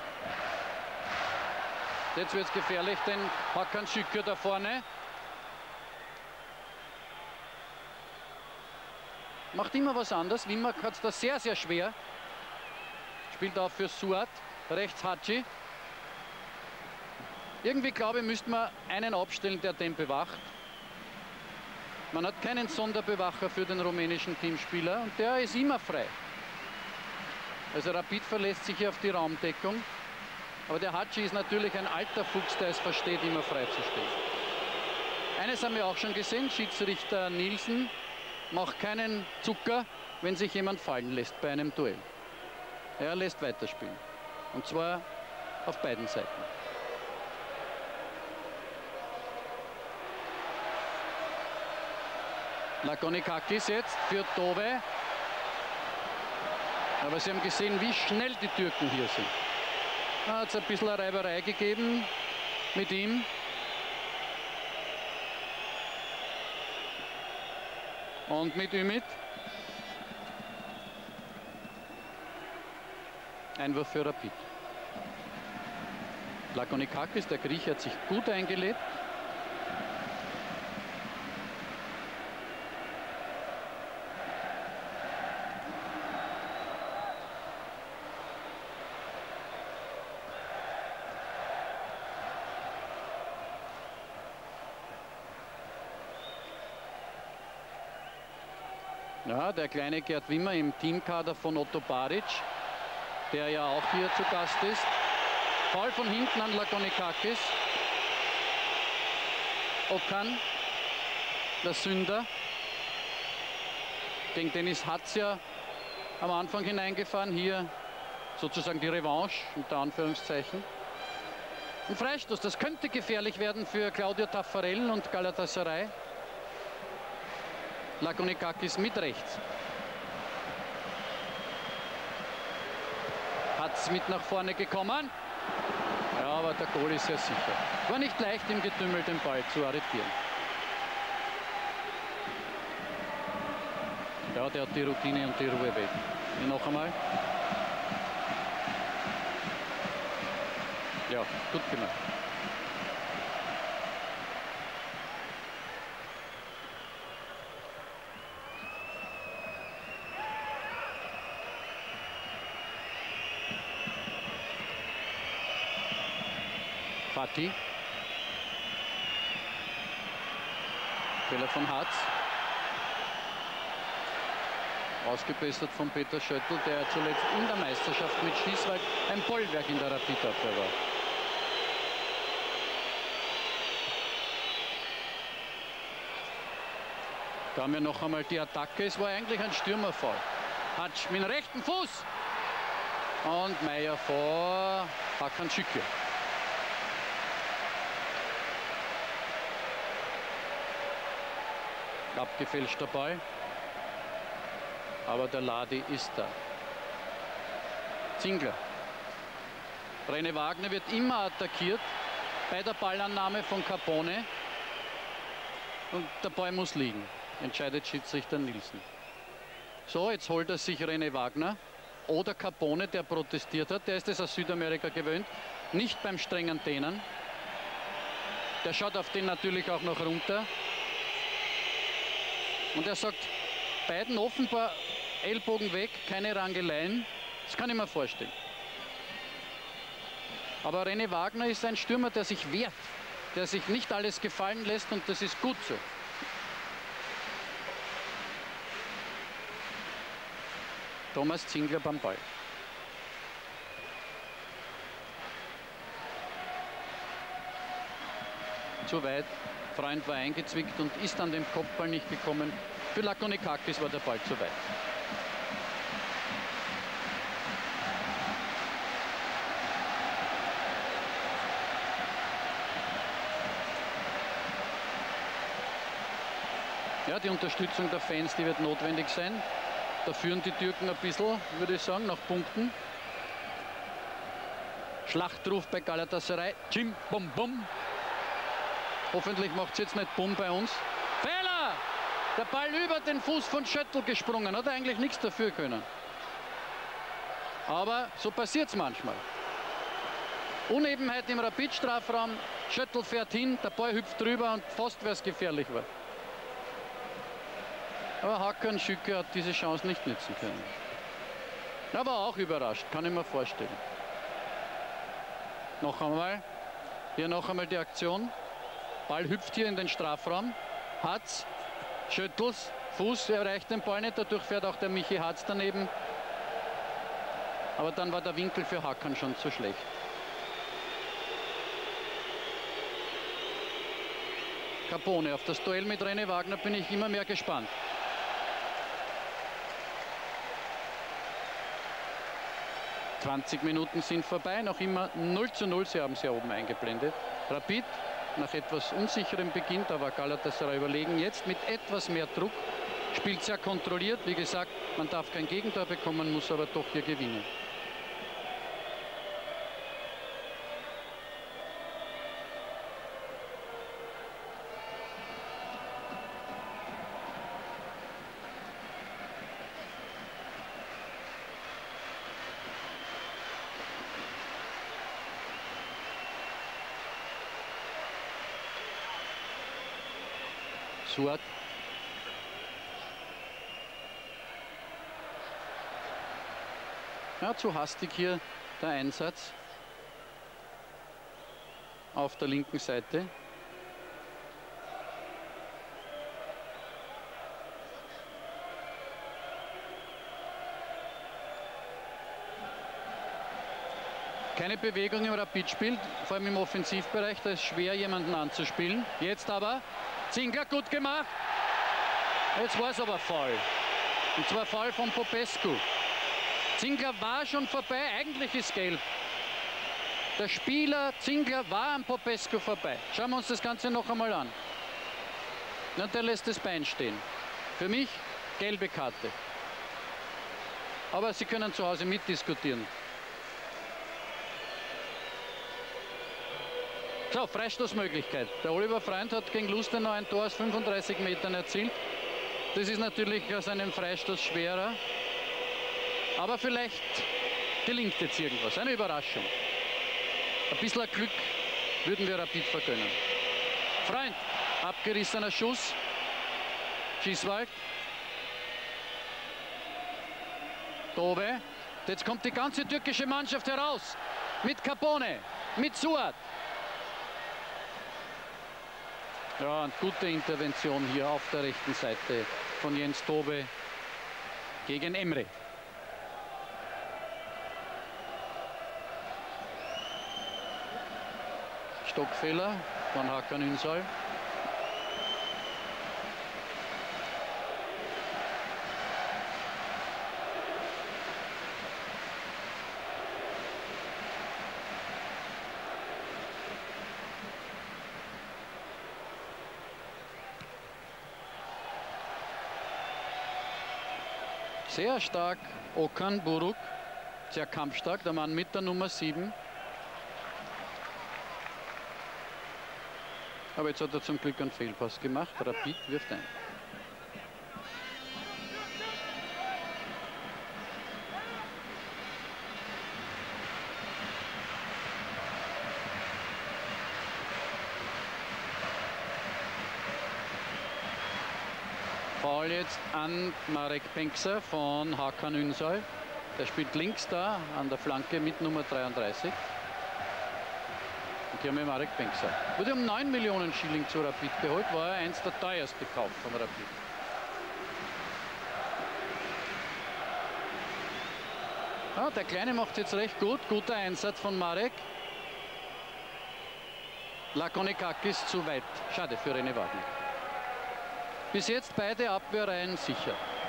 Jetzt wird es gefährlich, denn Hakan Şükür da vorne. Macht immer was anderes. Wimmer hat es da sehr, sehr schwer. Spielt auch für Suat. Rechts Hatschi. Irgendwie glaube ich, müsste man einen abstellen, der den bewacht. Man hat keinen Sonderbewacher für den rumänischen Teamspieler und der ist immer frei. Also Rapid verlässt sich hier auf die Raumdeckung. Aber der Hatschi ist natürlich ein alter Fuchs, der es versteht, immer frei zu stehen. Eines haben wir auch schon gesehen, Schiedsrichter Nielsen macht keinen Zucker, wenn sich jemand fallen lässt bei einem Duell. Er lässt weiterspielen. Und zwar auf beiden Seiten. Lakonikakis jetzt für Dove. Aber Sie haben gesehen, wie schnell die Türken hier sind. Da hat es ein bisschen eine Reiberei gegeben mit ihm. Und mit Ümit. Einwurf für Rapid. Lakonikakis, der Grieche, hat sich gut eingelebt. Ja, der kleine Gerd Wimmer im Teamkader von Otto Baric, der ja auch hier zu Gast ist. Foul von hinten an Lakonikakis. Okan, der Sünder. Gegen Dennis Hatz ja am Anfang hineingefahren. Hier sozusagen die Revanche, unter Anführungszeichen. Ein Freistoß, das könnte gefährlich werden für Claudio Taffarel und Galatasaray. Lakonikakis mit rechts. Hat's mit nach vorne gekommen. Ja, aber der Goal ist sehr sicher. War nicht leicht im Getümmel den Ball zu arretieren. Ja, der hat die Routine und die Ruhe weg. Hier noch einmal. Ja, gut gemacht. Fatih. Fehler von Hatz. Ausgebessert von Peter Schöttl, der zuletzt in der Meisterschaft mit Schießwald ein Bollwerk in der Rapid-Abwehr war. Da haben wir noch einmal die Attacke. Es war eigentlich ein Stürmerfoul. Hatsch mit dem rechten Fuß. Und Meier vor Hakan Şükür. Abgefälschter Ball. Aber der Ladi ist da. Zingler. René Wagner wird immer attackiert bei der Ballannahme von Capone. Und der Ball muss liegen. Entscheidet Schiedsrichter Nielsen. So, jetzt holt er sich René Wagner. Oder Capone, der protestiert hat. Der ist es aus Südamerika gewöhnt. Nicht beim strengen Dänen. Der schaut auf den natürlich auch noch runter. Und er sagt, beiden offenbar Ellbogen weg, keine Rangeleien. Das kann ich mir vorstellen. Aber René Wagner ist ein Stürmer, der sich wehrt, der sich nicht alles gefallen lässt, und das ist gut so. Thomas Zingler beim Ball. Zu weit. Freund war eingezwickt und ist an den Kopfball nicht gekommen. Für Lakonikakis war der Ball zu weit. Ja, die Unterstützung der Fans, die wird notwendig sein. Da führen die Türken ein bisschen, würde ich sagen, nach Punkten. Schlachtruf bei Galatasaray. Jim, bum, bum. Hoffentlich macht es jetzt nicht Bumm bei uns. Fehler! Der Ball über den Fuß von Schöttl gesprungen. Hat er eigentlich nichts dafür können. Aber so passiert es manchmal. Unebenheit im Rapid-Strafraum. Schöttl fährt hin, der Ball hüpft drüber und fast wäre es gefährlich war. Aber Hakan Şükrü hat diese Chance nicht nützen können. Er war auch überrascht, kann ich mir vorstellen. Noch einmal. Hier noch einmal die Aktion. Ball hüpft hier in den Strafraum. Hatz, Schöttls Fuß erreicht den Ball nicht. Dadurch fährt auch der Michi Hatz daneben. Aber dann war der Winkel für Hakan schon zu schlecht. Capone, auf das Duell mit René Wagner bin ich immer mehr gespannt. Die 20 Minuten sind vorbei, noch immer 0:0, Sie haben es ja oben eingeblendet. Rapid nach etwas unsicherem Beginn, da war Galatasaray überlegen, jetzt mit etwas mehr Druck, spielt sehr kontrolliert, wie gesagt, man darf kein Gegentor bekommen, muss aber doch hier gewinnen. Suat. Ja, zu hastig hier der Einsatz auf der linken Seite. Keine Bewegung im Rapidspiel, vor allem im Offensivbereich, da ist schwer, jemanden anzuspielen. Jetzt aber Zingler, gut gemacht. Jetzt war es aber faul. Und zwar faul von Popescu. Zingler war schon vorbei, eigentlich ist gelb. Der Spieler Zingler war am Popescu vorbei. Schauen wir uns das Ganze noch einmal an. Na, der lässt das Bein stehen. Für mich gelbe Karte. Aber Sie können zu Hause mitdiskutieren. So, Freistoßmöglichkeit. Der Oliver Freund hat gegen Lustenau ein Tor aus 35 Metern erzielt. Das ist natürlich aus einem Freistoß schwerer. Aber vielleicht gelingt jetzt irgendwas. Eine Überraschung. Ein bisschen Glück würden wir Rapid vergönnen. Freund, abgerissener Schuss. Schießwald. Tobe. Jetzt kommt die ganze türkische Mannschaft heraus. Mit Capone, mit Suat. Ja, eine gute Intervention hier auf der rechten Seite von Jens Tobe gegen Emre. Stockfehler von Hakan Ünsal. Sehr stark Okan Buruk, sehr kampfstark, der Mann mit der Nummer 7. Aber jetzt hat er zum Glück einen Fehlpass gemacht. Rapid wirft ein. Foul jetzt an Marek Penksa von Hakan Ünsal. Der spielt links da an der Flanke mit Nummer 33. Und hier haben wir Marek Penksa. Wurde um 9 Millionen Schilling zu Rapid geholt, war er eins der teuersten Kauf von Rapid. Ja, der Kleine macht jetzt recht gut. Guter Einsatz von Marek. Lakonikakis zu weit. Schade für René Wagner. Bis jetzt beide Abwehrreihen sicher.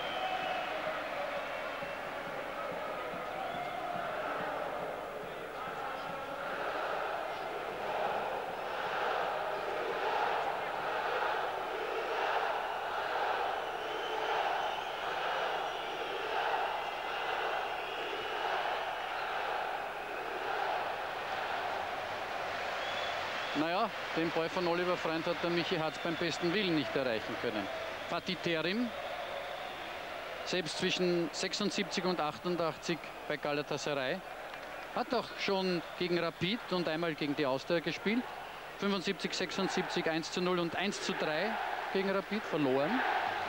Naja, den Ball von Oliver Freund hat der Michi Hatz beim besten Willen nicht erreichen können. Fatih Terim, selbst zwischen 76 und 88 bei Galatasaray, hat auch schon gegen Rapid und einmal gegen die Austria gespielt. 75, 76, 1:0 und 1:3 gegen Rapid verloren.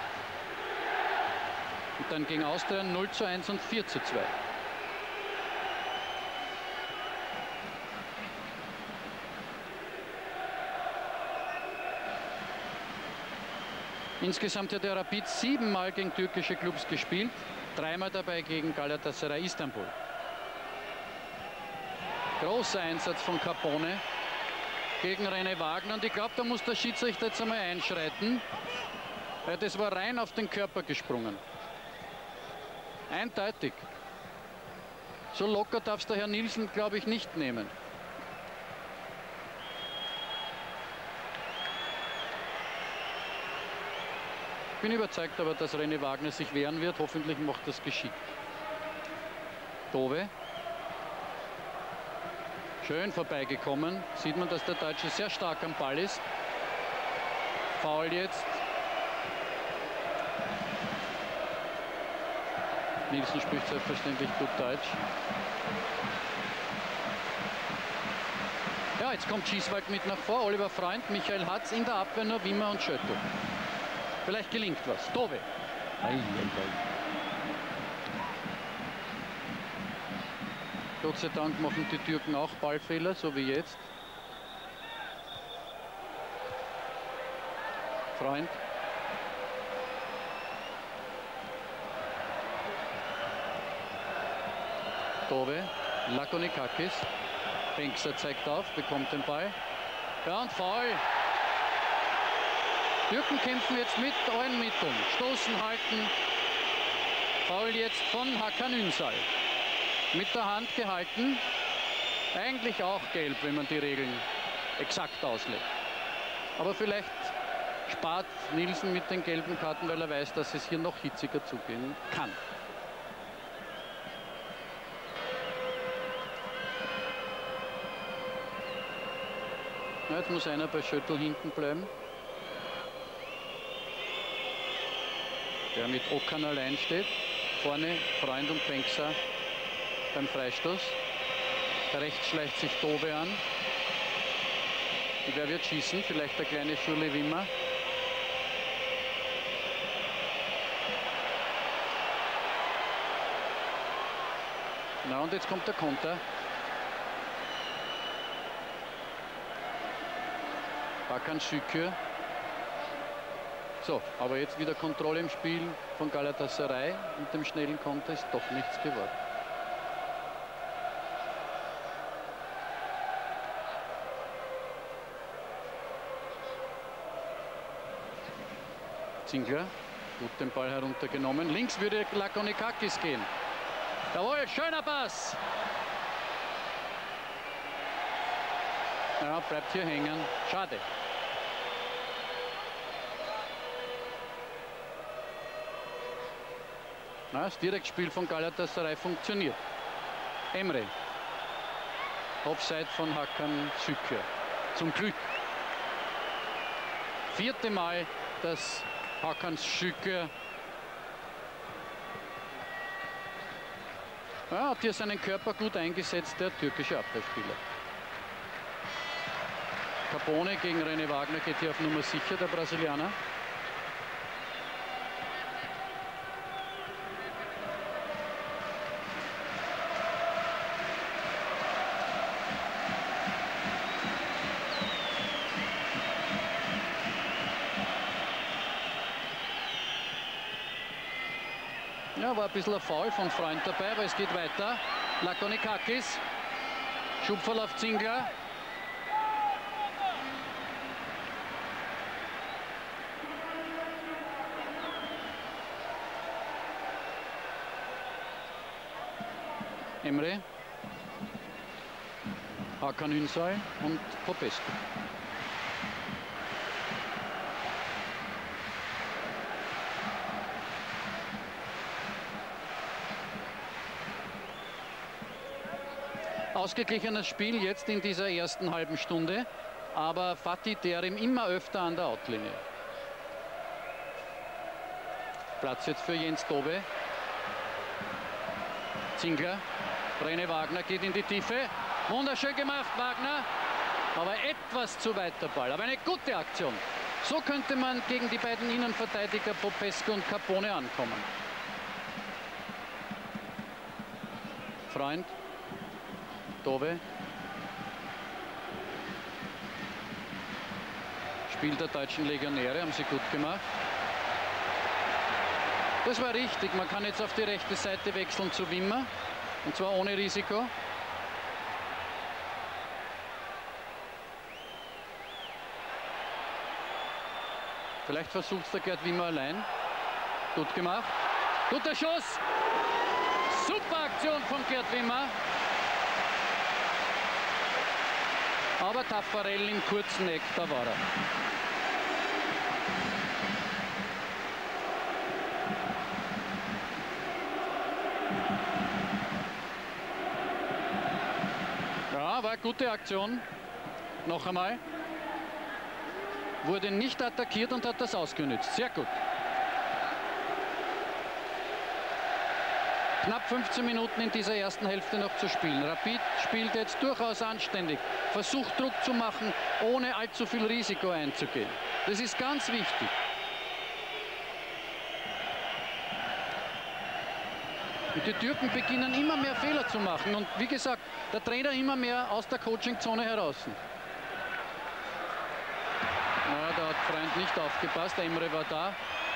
Und dann gegen Austria 0:1 und 4:2. Insgesamt hat der Rapid 7-mal gegen türkische Clubs gespielt, 3-mal dabei gegen Galatasaray Istanbul. Großer Einsatz von Capone gegen René Wagner. Und ich glaube, da muss der Schiedsrichter jetzt einmal einschreiten, weil das war rein auf den Körper gesprungen. Eindeutig. So locker darf es der Herr Nielsen, glaube ich, nicht nehmen. Ich bin überzeugt aber, dass René Wagner sich wehren wird. Hoffentlich macht das geschickt. Dove. Schön vorbeigekommen. Sieht man, dass der Deutsche sehr stark am Ball ist. Foul jetzt. Nielsen spricht selbstverständlich gut Deutsch. Ja, jetzt kommt Schieswald mit nach vor. Oliver Freund, Michael Hatz, in der Abwehr nur Wimmer und Schöttl. Vielleicht gelingt was. Dove. Gott sei Dank machen die Türken auch Ballfehler, so wie jetzt. Freund. Dove. Lakonikakis. Penksa zeigt auf, bekommt den Ball. Ja, und Foul. Türken kämpfen jetzt mit allen Mitteln. Stoßen, halten. Foul jetzt von Hakan Ünsal. Mit der Hand gehalten. Eigentlich auch gelb, wenn man die Regeln exakt auslegt. Aber vielleicht spart Nielsen mit den gelben Karten, weil er weiß, dass es hier noch hitziger zugehen kann. Ja, jetzt muss einer bei Schöttl hinten bleiben. Der mit Okan allein steht. Vorne Freund und Penksa beim Freistoß. Rechts schleicht sich Dove an. Und wer wird schießen? Vielleicht der kleine Schurli Wimmer. Na, und jetzt kommt der Konter. Bakan Şükür. So, aber jetzt wieder Kontrolle im Spiel von Galatasaray. Mit dem schnellen Konter ist doch nichts geworden. Zinkler, gut den Ball heruntergenommen. Links würde Lakonikakis gehen. Jawohl, schöner Pass. Ja, bleibt hier hängen. Schade. Na, das Direktspiel von Galatasaray funktioniert. Emre. Offside von Hakan Şükür. Zum Glück. 4. Mal, dass Hakan Şükür hat hier seinen Körper gut eingesetzt, der türkische Abwehrspieler. Capone gegen René Wagner geht hier auf Nummer sicher, der Brasilianer. Ja, war ein bisschen ein Foul von Freund dabei, aber es geht weiter. Lakonikakis. Schupferl auf Zingler. Emre. Hakan Ünsal und Popescu. Ausgeglichenes Spiel jetzt in dieser ersten halben Stunde, aber Fatih Terim immer öfter an der Outlinie. Platz jetzt für Jens Tobe. Zingler, René Wagner geht in die Tiefe. Wunderschön gemacht, Wagner, aber etwas zu weit der Ball, aber eine gute Aktion. So könnte man gegen die beiden Innenverteidiger Popescu und Capone ankommen. Freund. Tobe. Spiel der deutschen Legionäre, haben sie gut gemacht. Das war richtig, man kann jetzt auf die rechte Seite wechseln zu Wimmer. Und zwar ohne Risiko. Vielleicht versucht es der Gerd Wimmer allein. Gut gemacht. Guter Schuss. Super Aktion von Gerd Wimmer. Aber Taffarel im kurzen Eck, da war er. Ja, war eine gute Aktion. Noch einmal. Wurde nicht attackiert und hat das ausgenützt. Sehr gut. Knapp 15 Minuten in dieser ersten Hälfte noch zu spielen. Rapid spielt jetzt durchaus anständig. Versucht Druck zu machen, ohne allzu viel Risiko einzugehen. Das ist ganz wichtig. Und die Türken beginnen immer mehr Fehler zu machen. Und wie gesagt, der Trainer immer mehr aus der Coachingzone heraus. Naja, da hat Freund nicht aufgepasst. Emre war da.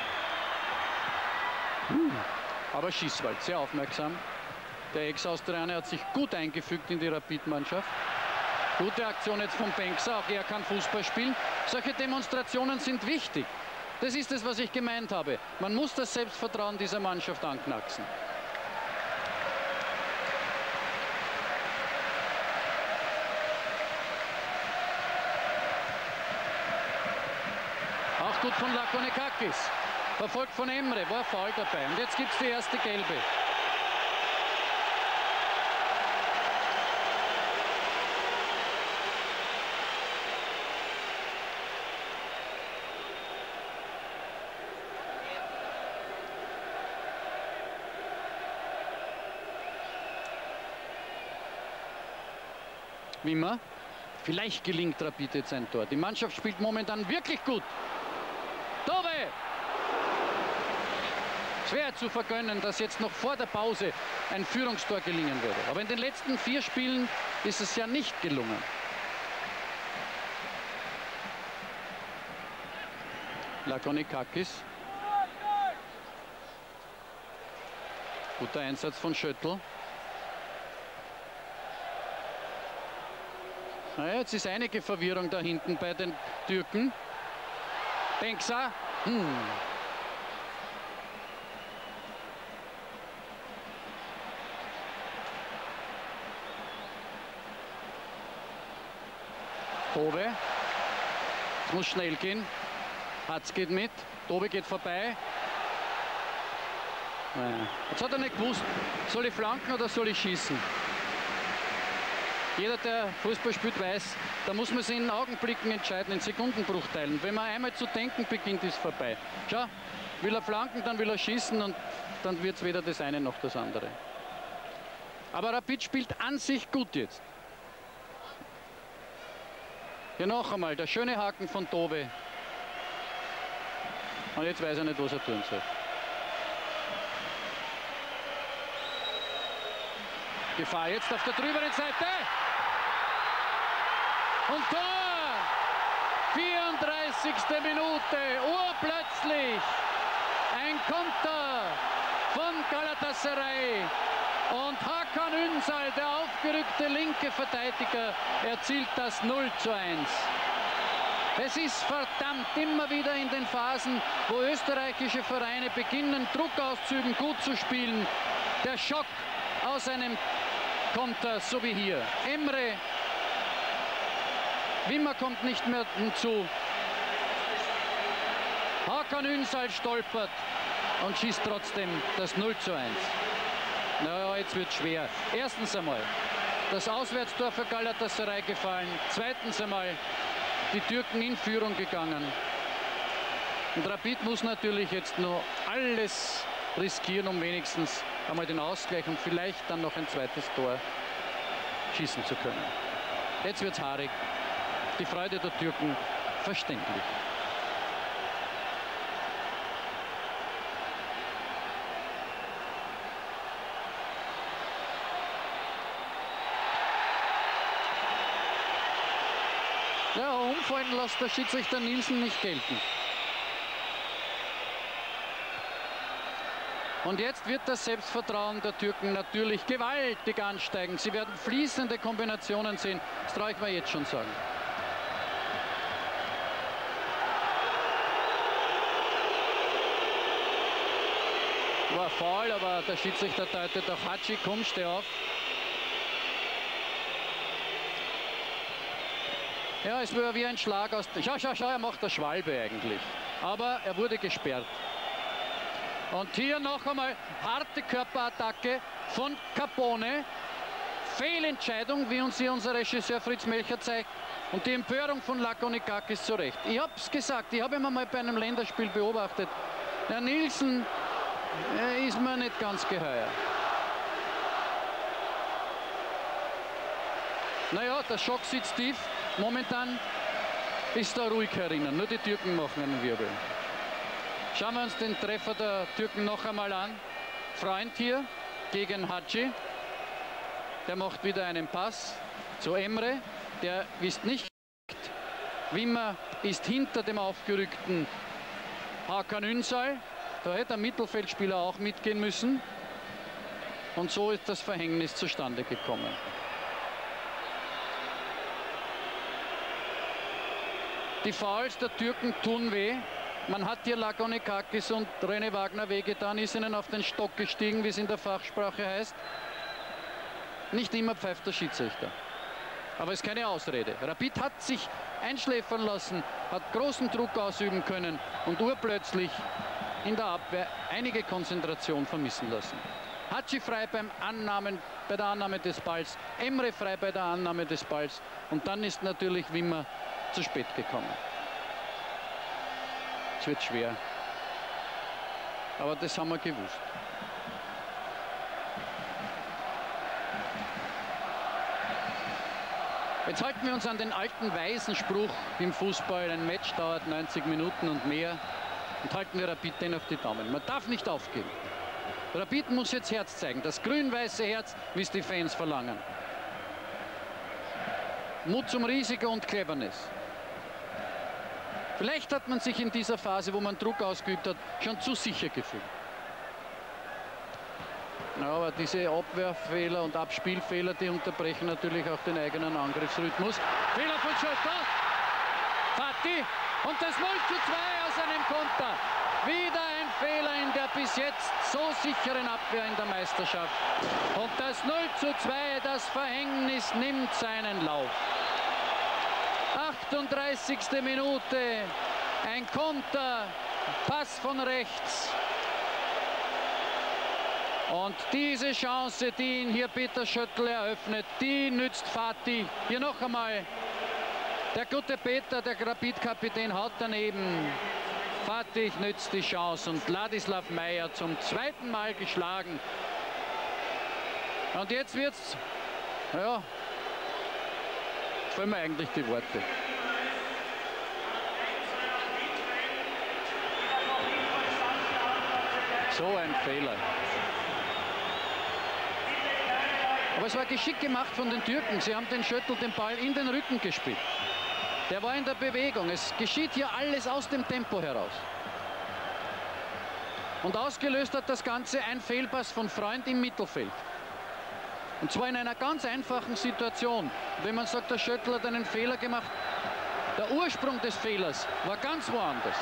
Aber Schießwald sehr aufmerksam. Der Ex-Australier hat sich gut eingefügt in die Rapid-Mannschaft. Gute Aktion jetzt von Bengtsa, auch er kann Fußball spielen. Solche Demonstrationen sind wichtig. Das ist es, was ich gemeint habe. Man muss das Selbstvertrauen dieser Mannschaft anknacksen. Auch gut von Lakonikakis. Verfolgt von Emre, war faul dabei. Und jetzt gibt es die erste gelbe. Wimmer. Vielleicht gelingt Rapid jetzt ein Tor. Die Mannschaft spielt momentan wirklich gut. Tobe! Schwer zu vergönnen, dass jetzt noch vor der Pause ein Führungstor gelingen würde. Aber in den letzten 4 Spielen ist es ja nicht gelungen. Lakonikakis. Guter Einsatz von Schöttl. Naja, jetzt ist einige Verwirrung da hinten bei den Türken. Bengtsa. Tobe. Es muss schnell gehen. Hatz geht mit. Tobe geht vorbei. Jetzt hat er nicht gewusst, soll ich flanken oder soll ich schießen? Jeder, der Fußball spielt, weiß, da muss man sich in Augenblicken entscheiden, in Sekundenbruchteilen. Wenn man einmal zu denken beginnt, ist vorbei. Schau, will er flanken, dann will er schießen und dann wird es weder das eine noch das andere. Aber Rapid spielt an sich gut jetzt. Hier noch einmal der schöne Haken von Dove. Und jetzt weiß er nicht, was er tun soll. Gefahr jetzt auf der drüberen Seite. Und Tor! 34. Minute. Urplötzlich ein Konter von Galatasaray. Und Hakan Ünsal, der aufgerückte linke Verteidiger, erzielt das 0:1. Es ist verdammt immer wieder in den Phasen, wo österreichische Vereine beginnen, Druck auszuüben, gut zu spielen. Der Schock aus einem Konter, so wie hier. Emre, Wimmer kommt nicht mehr hinzu. Hakan Ünsal stolpert und schießt trotzdem das 0:1. Naja, jetzt wird es schwer. Erstens einmal das Auswärtstor für Galatasaray gefallen. Zweitens einmal die Türken in Führung gegangen. Und Rapid muss natürlich jetzt nur alles riskieren, um wenigstens einmal den Ausgleich und vielleicht dann noch ein zweites Tor schießen zu können. Jetzt wird es haarig. Die Freude der Türken verständlich. Ja, umfallen lässt der Schiedsrichter Nielsen nicht gelten. Und jetzt wird das Selbstvertrauen der Türken natürlich gewaltig ansteigen. Sie werden fließende Kombinationen sehen. Das traue ich mir jetzt schon sagen. War faul, aber der Schiedsrichter deutet auch Hatschi, komm, steh auf. Ja, es war wie ein Schlag aus... Schau, er macht der Schwalbe eigentlich. Aber er wurde gesperrt. Und hier noch einmal harte Körperattacke von Capone. Fehlentscheidung, wie uns hier unser Regisseur Fritz Melcher zeigt. Und die Empörung von Lakonikakis zu Recht. Ich habe es gesagt, ich habe ihn mal bei einem Länderspiel beobachtet. Der Nielsen ist mir nicht ganz geheuer. Naja, der Schock sitzt tief. Momentan ist da ruhig herinnen. Nur die Türken machen einen Wirbel. Schauen wir uns den Treffer der Türken noch einmal an. Freund hier gegen Hatschi. Der macht wieder einen Pass zu Emre. Der ist nicht. Wimmer ist hinter dem aufgerückten Hakan Ünsal. Da hätte der Mittelfeldspieler auch mitgehen müssen. Und so ist das Verhängnis zustande gekommen. Die Fouls der Türken tun weh. Man hat hier Lakonikakis und René Wagner wehgetan, ist ihnen auf den Stock gestiegen, wie es in der Fachsprache heißt. Nicht immer pfeift der Schiedsrichter. Aber es ist keine Ausrede. Rapid hat sich einschläfern lassen, hat großen Druck ausüben können und urplötzlich in der Abwehr einige Konzentration vermissen lassen. Hatschi frei bei der Annahme des Balls, Emre frei bei der Annahme des Balls und dann ist natürlich Wimmer zu spät gekommen. Es wird schwer. Aber das haben wir gewusst. Jetzt halten wir uns an den alten weisen Spruch im Fußball, ein Match dauert 90 Minuten und mehr. Und halten wir Rapid den auf die Daumen. Man darf nicht aufgeben. Rapid muss jetzt Herz zeigen. Das grün-weiße Herz, wie es die Fans verlangen. Mut zum Risiko und Cleverness. Vielleicht hat man sich in dieser Phase, wo man Druck ausgeübt hat, schon zu sicher gefühlt. Ja, aber diese Abwehrfehler und Abspielfehler, die unterbrechen natürlich auch den eigenen Angriffsrhythmus. Fehler von Schötter. Fatih. Und das 0:2 aus einem Konter. Wieder ein Fehler in der bis jetzt so sicheren Abwehr in der Meisterschaft. Und das 0:2, das Verhängnis nimmt seinen Lauf. 38. Minute. Ein Konter. Pass von rechts. Und diese Chance, die ihn hier Peter Schöttl eröffnet, die nützt Fatih. Hier noch einmal. Der gute Peter, der Rapid-Kapitän, haut daneben. Fatih nützt die Chance und Ladislav Meyer zum zweiten Mal geschlagen. Und jetzt wird's, ja, jetzt fehlen mir eigentlich die Worte. So ein Fehler. Aber es war geschickt gemacht von den Türken. Sie haben den Schöttl den Ball in den Rücken gespielt. Der war in der Bewegung. Es geschieht hier alles aus dem Tempo heraus. Und ausgelöst hat das Ganze ein Fehlpass von Freund im Mittelfeld. Und zwar in einer ganz einfachen Situation. Wenn man sagt, der Schöttl hat einen Fehler gemacht, der Ursprung des Fehlers war ganz woanders.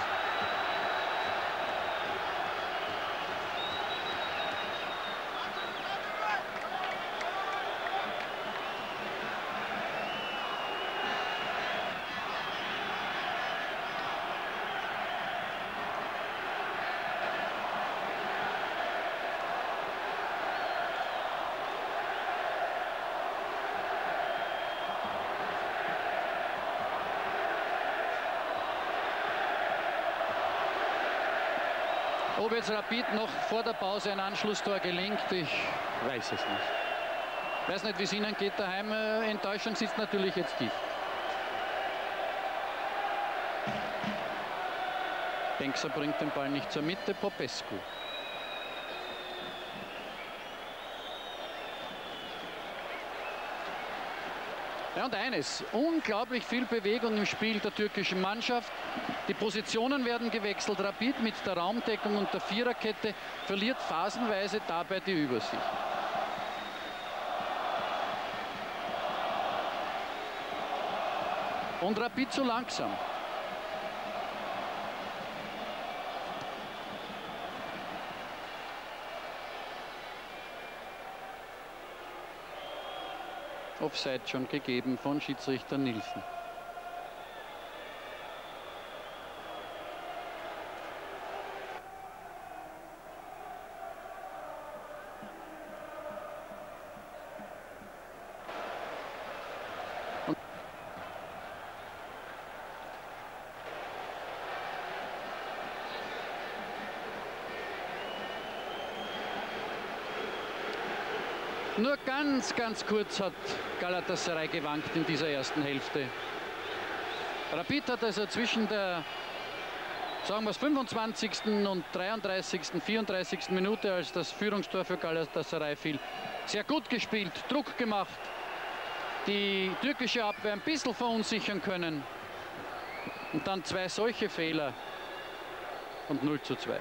Ob jetzt Rapid noch vor der Pause ein Anschlusstor gelingt, ich weiß es nicht. Ich weiß nicht, wie es Ihnen geht daheim. Enttäuschung sitzt natürlich jetzt tief. Bengtser bringt den Ball nicht zur Mitte, Popescu. Ja, und eines, unglaublich viel Bewegung im Spiel der türkischen Mannschaft. Die Positionen werden gewechselt. Rapid mit der Raumdeckung und der Viererkette verliert phasenweise dabei die Übersicht. Und Rapid zu langsam. Offside schon gegeben von Schiedsrichter Nilsson. Nur ganz kurz hat Galatasaray gewankt in dieser ersten Hälfte. Rapid hat also zwischen der, sagen wir es, 25. und 33., 34. Minute, als das Führungstor für Galatasaray fiel, sehr gut gespielt, Druck gemacht, die türkische Abwehr ein bisschen verunsichern können. Und dann zwei solche Fehler und 0:2.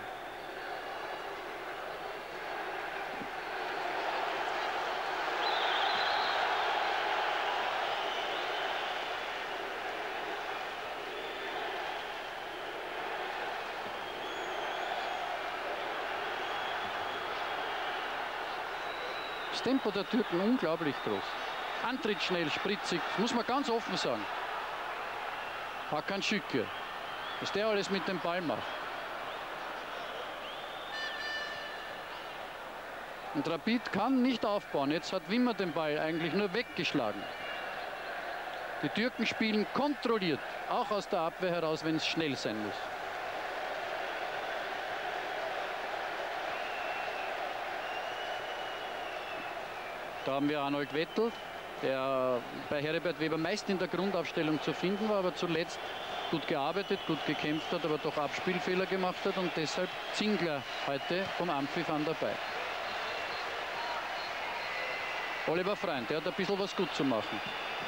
Das Tempo der Türken unglaublich groß. Antritt schnell, spritzig, muss man ganz offen sagen. Hakan Şükür, was der alles mit dem Ball macht. Und Rapid kann nicht aufbauen. Jetzt hat Wimmer den Ball eigentlich nur weggeschlagen. Die Türken spielen kontrolliert, auch aus der Abwehr heraus, wenn es schnell sein muss. Da haben wir Arnold Vettel, der bei Heribert Weber meist in der Grundaufstellung zu finden war, aber zuletzt gut gearbeitet, gut gekämpft hat, aber doch Abspielfehler gemacht hat und deshalb Zingler heute vom Ampfiff an dabei. Oliver Freund, der hat ein bisschen was gut zu machen.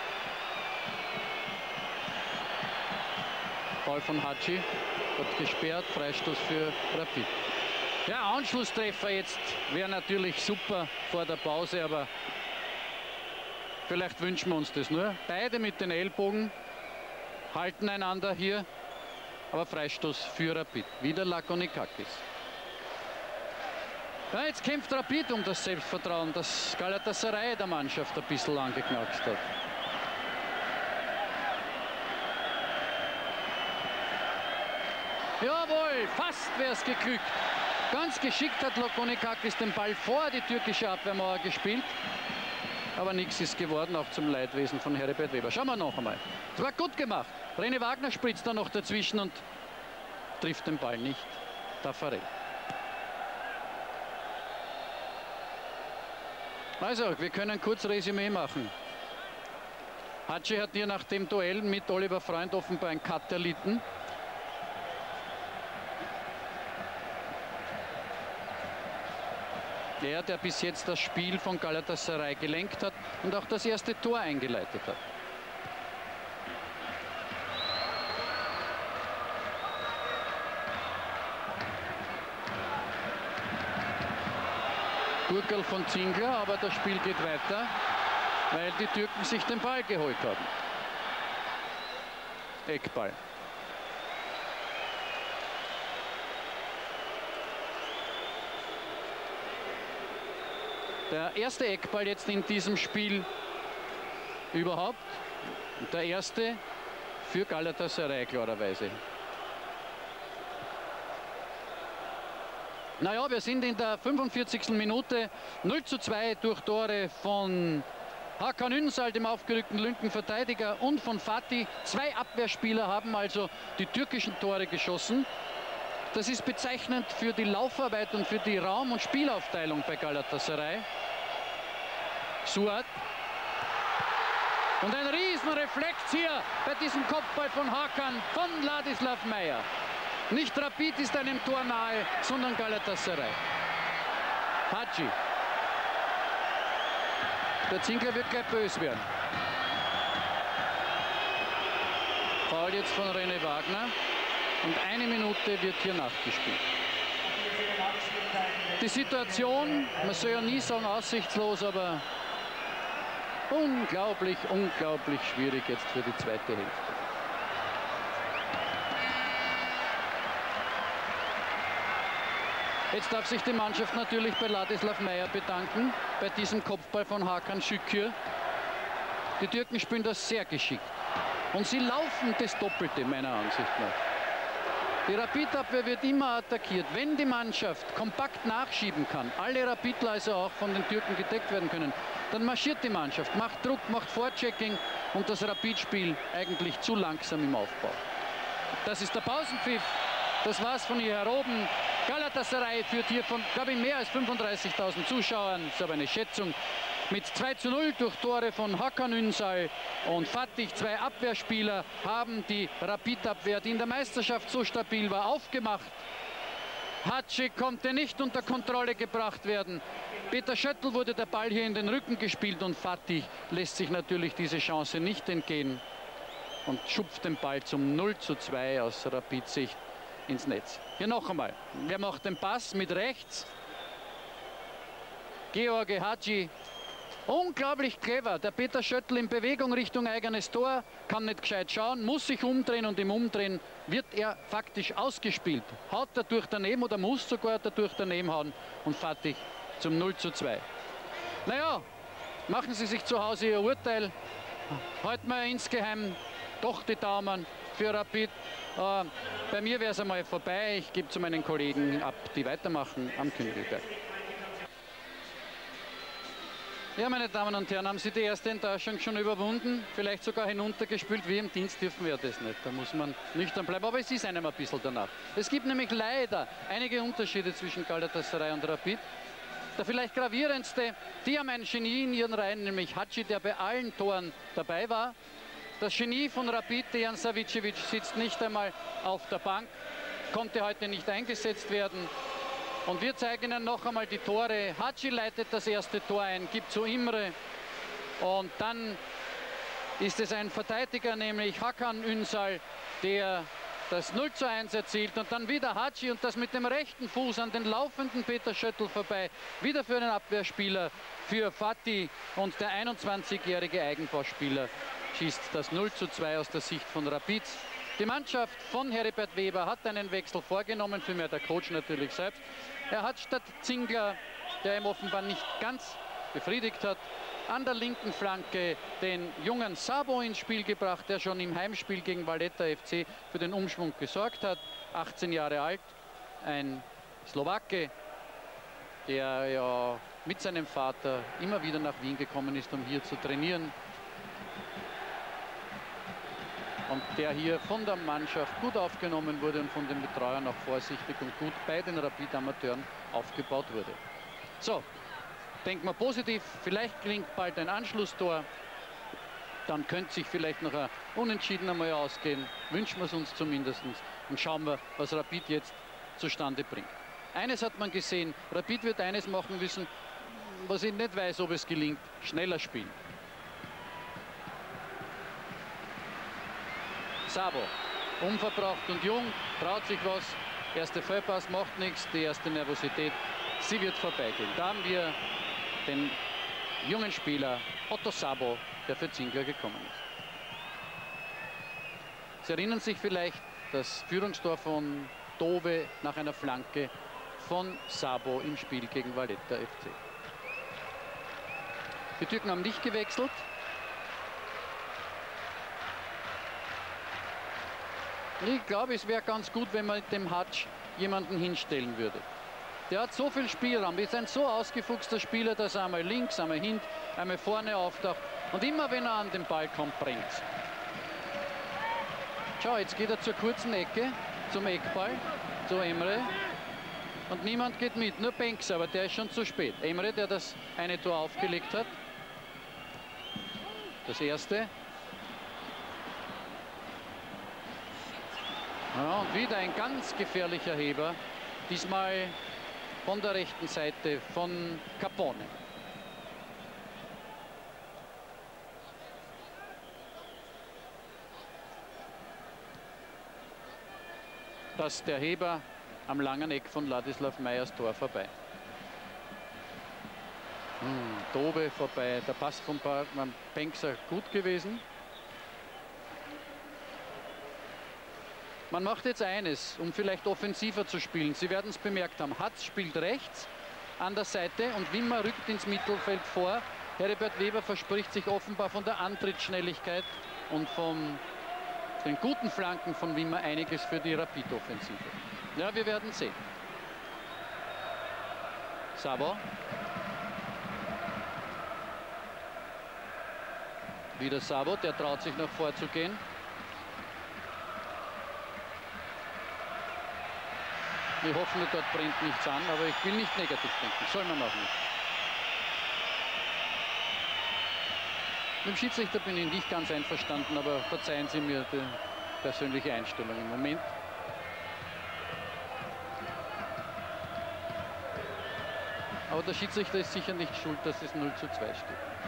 Ball von Hatschi, hat gesperrt, Freistoß für Rapid. Ja, Anschlusstreffer jetzt wäre natürlich super vor der Pause, aber vielleicht wünschen wir uns das nur. Beide mit den Ellbogen halten einander hier, aber Freistoß für Rapid. Wieder Lakonikakis. Ja, jetzt kämpft Rapid um das Selbstvertrauen, das Galatasaray der Mannschaft ein bisschen angeknackst hat. Jawohl, fast wäre es geglückt. Ganz geschickt hat Lokonikakis den Ball vor die türkische Abwehrmauer gespielt. Aber nichts ist geworden, auch zum Leidwesen von Heribert Weber. Schauen wir noch einmal. Es war gut gemacht. René Wagner spritzt da noch dazwischen und trifft den Ball nicht. Taffarel. Also, wir können kurz Resümee machen. Hagi hat hier nach dem Duell mit Oliver Freund offenbar einen Cut erlitten. Er, der bis jetzt das Spiel von Galatasaray gelenkt hat und auch das erste Tor eingeleitet hat. Gurkel von Zingler, aber das Spiel geht weiter, weil die Türken sich den Ball geholt haben. Eckball. Der erste Eckball jetzt in diesem Spiel überhaupt. Und der erste für Galatasaray klarerweise. Naja, wir sind in der 45. Minute. 0:2 durch Tore von Hakan Ünsal, dem aufgerückten linken Verteidiger, und von Fatih. 2 Abwehrspieler haben also die türkischen Tore geschossen. Das ist bezeichnend für die Laufarbeit und für die Raum- und Spielaufteilung bei Galatasaray. Suat. Und ein Riesenreflex hier bei diesem Kopfball von Hakan von Ladislav Meyer. Nicht Rapid ist einem Tor nahe, sondern Galatasaray. Hagi. Der Zinkler wird gleich böse werden. Foul jetzt von René Wagner. Und 1 Minute wird hier nachgespielt. Die Situation, man soll ja nie sagen aussichtslos, aber unglaublich, unglaublich schwierig jetzt für die zweite Hälfte. Jetzt darf sich die Mannschaft natürlich bei Ladislav Meyer bedanken, bei diesem Kopfball von Hakan Şükür. Die Türken spielen das sehr geschickt. Und sie laufen das Doppelte, meiner Ansicht nach. Die Rapid-Abwehr wird immer attackiert. Wenn die Mannschaft kompakt nachschieben kann, alle Rapidler also auch von den Türken gedeckt werden können, dann marschiert die Mannschaft, macht Druck, macht Vorchecking und das Rapid-Spiel eigentlich zu langsam im Aufbau. Das ist der Pausenpfiff. Das war's von hier oben. Galatasaray führt hier von, glaube ich, mehr als 35.000 Zuschauern. Das ist aber eine Schätzung. Mit 2:0 durch Tore von Hakan Ünsal und Fatih, 2 Abwehrspieler, haben die Rapid-Abwehr, die in der Meisterschaft so stabil war, aufgemacht. Hagi konnte nicht unter Kontrolle gebracht werden. Peter Schöttl wurde der Ball hier in den Rücken gespielt und Fatih lässt sich natürlich diese Chance nicht entgehen und schupft den Ball zum 0:2 aus Rapid-Sicht ins Netz. Hier noch einmal. Wer macht den Pass mit rechts? George Hagi. Unglaublich clever. Der Peter Schöttl in Bewegung Richtung eigenes Tor. Kann nicht gescheit schauen, muss sich umdrehen und im Umdrehen wird er faktisch ausgespielt. Haut dadurch daneben oder muss sogar dadurch daneben hauen und Fatih zum 0:2. Naja, machen Sie sich zu Hause Ihr Urteil. Halten wir insgeheim doch die Daumen für Rapid. Bei mir wäre es einmal vorbei. Ich gebe zu meinen Kollegen ab, die weitermachen am Küngelberg. Ja, meine Damen und Herren, haben Sie die erste Enttäuschung schon überwunden? Vielleicht sogar hinuntergespült? Wir im Dienst dürfen wir das nicht. Da muss man nüchtern bleiben. Aber es ist einem ein bisschen danach. Es gibt nämlich leider einige Unterschiede zwischen Galatasaray und Rapid. Der vielleicht gravierendste, die haben ein Genie in ihren Reihen, nämlich Hagi, der bei allen Toren dabei war. Das Genie von Rapid, Dejan Savicevic, sitzt nicht einmal auf der Bank, konnte heute nicht eingesetzt werden. Und wir zeigen Ihnen noch einmal die Tore. Hagi leitet das erste Tor ein, gibt zu Imre. Und dann ist es ein Verteidiger, nämlich Hakan Ünsal, der das 0:1 erzielt. Und dann wieder Hagi und das mit dem rechten Fuß an den laufenden Peter Schöttl vorbei. Wieder für einen Abwehrspieler, für Fatih. Und der 21-jährige Eigenbauspieler schießt das 0:2 aus der Sicht von Rapid. Die Mannschaft von Heribert Weber hat einen Wechsel vorgenommen, vielmehr der Coach natürlich selbst. Er hat statt Zingler, der ihm offenbar nicht ganz befriedigt hat, an der linken Flanke den jungen Sabo ins Spiel gebracht, der schon im Heimspiel gegen Valletta FC für den Umschwung gesorgt hat. 18 Jahre alt, ein Slowake, der ja mit seinem Vater immer wieder nach Wien gekommen ist, um hier zu trainieren. Und der hier von der Mannschaft gut aufgenommen wurde und von den Betreuern auch vorsichtig und gut bei den Rapid-Amateuren aufgebaut wurde. So, denkt man positiv, vielleicht gelingt bald ein Anschlusstor. Dann könnte sich vielleicht noch ein Unentschieden einmal ausgehen. Wünschen wir es uns zumindest. Und schauen wir, was Rapid jetzt zustande bringt. Eines hat man gesehen, Rapid wird eines machen müssen, was ich nicht weiß, ob es gelingt. Schneller spielen. Sabo, unverbraucht und jung, traut sich was. Erste Vollpass macht nichts, die erste Nervosität, sie wird vorbeigehen. Da haben wir den jungen Spieler Otto Sabo, der für Zingler gekommen ist. Sie erinnern sich vielleicht, das Führungstor von Dove nach einer Flanke von Sabo im Spiel gegen Valletta FC. Die Türken haben nicht gewechselt. Ich glaube, es wäre ganz gut, wenn man mit dem Hatsch jemanden hinstellen würde. Der hat so viel Spielraum, ist ein so ausgefuchster Spieler, dass er einmal links, einmal hinten, einmal vorne auftaucht. Und immer wenn er an den Ball kommt, bringt es. Schau, jetzt geht er zur kurzen Ecke, zum Eckball, zu Emre. Und niemand geht mit, nur Banks, aber der ist schon zu spät. Emre, der das eine Tor aufgelegt hat. Das erste. Ja, und wieder ein ganz gefährlicher Heber. Diesmal von der rechten Seite von Capone. Das ist der Heber am langen Eck von Ladislav Meyers Tor vorbei. Dove vorbei. Der Pass von Penkser gut gewesen. Man macht jetzt eines, um vielleicht offensiver zu spielen. Sie werden es bemerkt haben. Hatz spielt rechts an der Seite und Wimmer rückt ins Mittelfeld vor. Heribert Weber verspricht sich offenbar von der Antrittsschnelligkeit und von den guten Flanken von Wimmer einiges für die Rapid-Offensive. Ja, wir werden sehen. Sabo. Wieder Sabo, der traut sich noch vorzugehen. Wir hoffen, dort brennt nichts an, aber ich will nicht negativ denken. Soll man auch nicht. Mit dem Schiedsrichter bin ich nicht ganz einverstanden, aber verzeihen Sie mir die persönliche Einstellung im Moment. Aber der Schiedsrichter ist sicher nicht schuld, dass es 0:2 steht.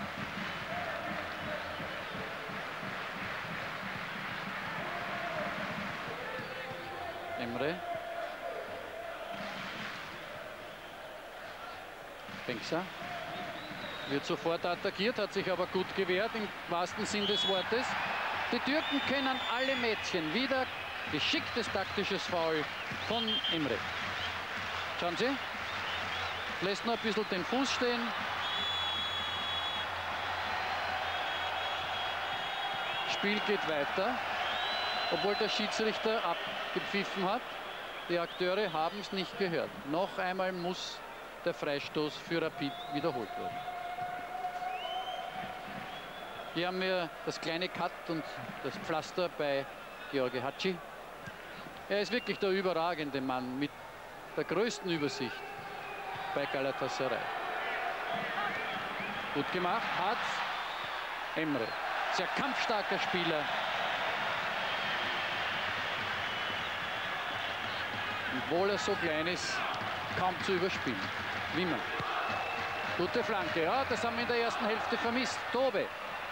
Emre. Penkser wird sofort attackiert, hat sich aber gut gewehrt im wahrsten Sinn des Wortes. Die Türken kennen alle Mädchen. Wieder geschicktes taktisches Foul von Emre. Schauen Sie, lässt noch ein bisschen den Fuß stehen. Spiel geht weiter, obwohl der Schiedsrichter abgepfiffen hat. Die Akteure haben es nicht gehört. Noch einmal muss der Freistoß für Rapid wiederholt werden. Hier haben wir das kleine Cut und das Pflaster bei Georgi Hatschi. Er ist wirklich der überragende Mann mit der größten Übersicht bei Galatasaray. Gut gemacht, Hatz, Emre. Sehr kampfstarker Spieler. Obwohl er so klein ist, kaum zu überspielen. Wimmer. Gute Flanke. Ja, das haben wir in der ersten Hälfte vermisst. Dove.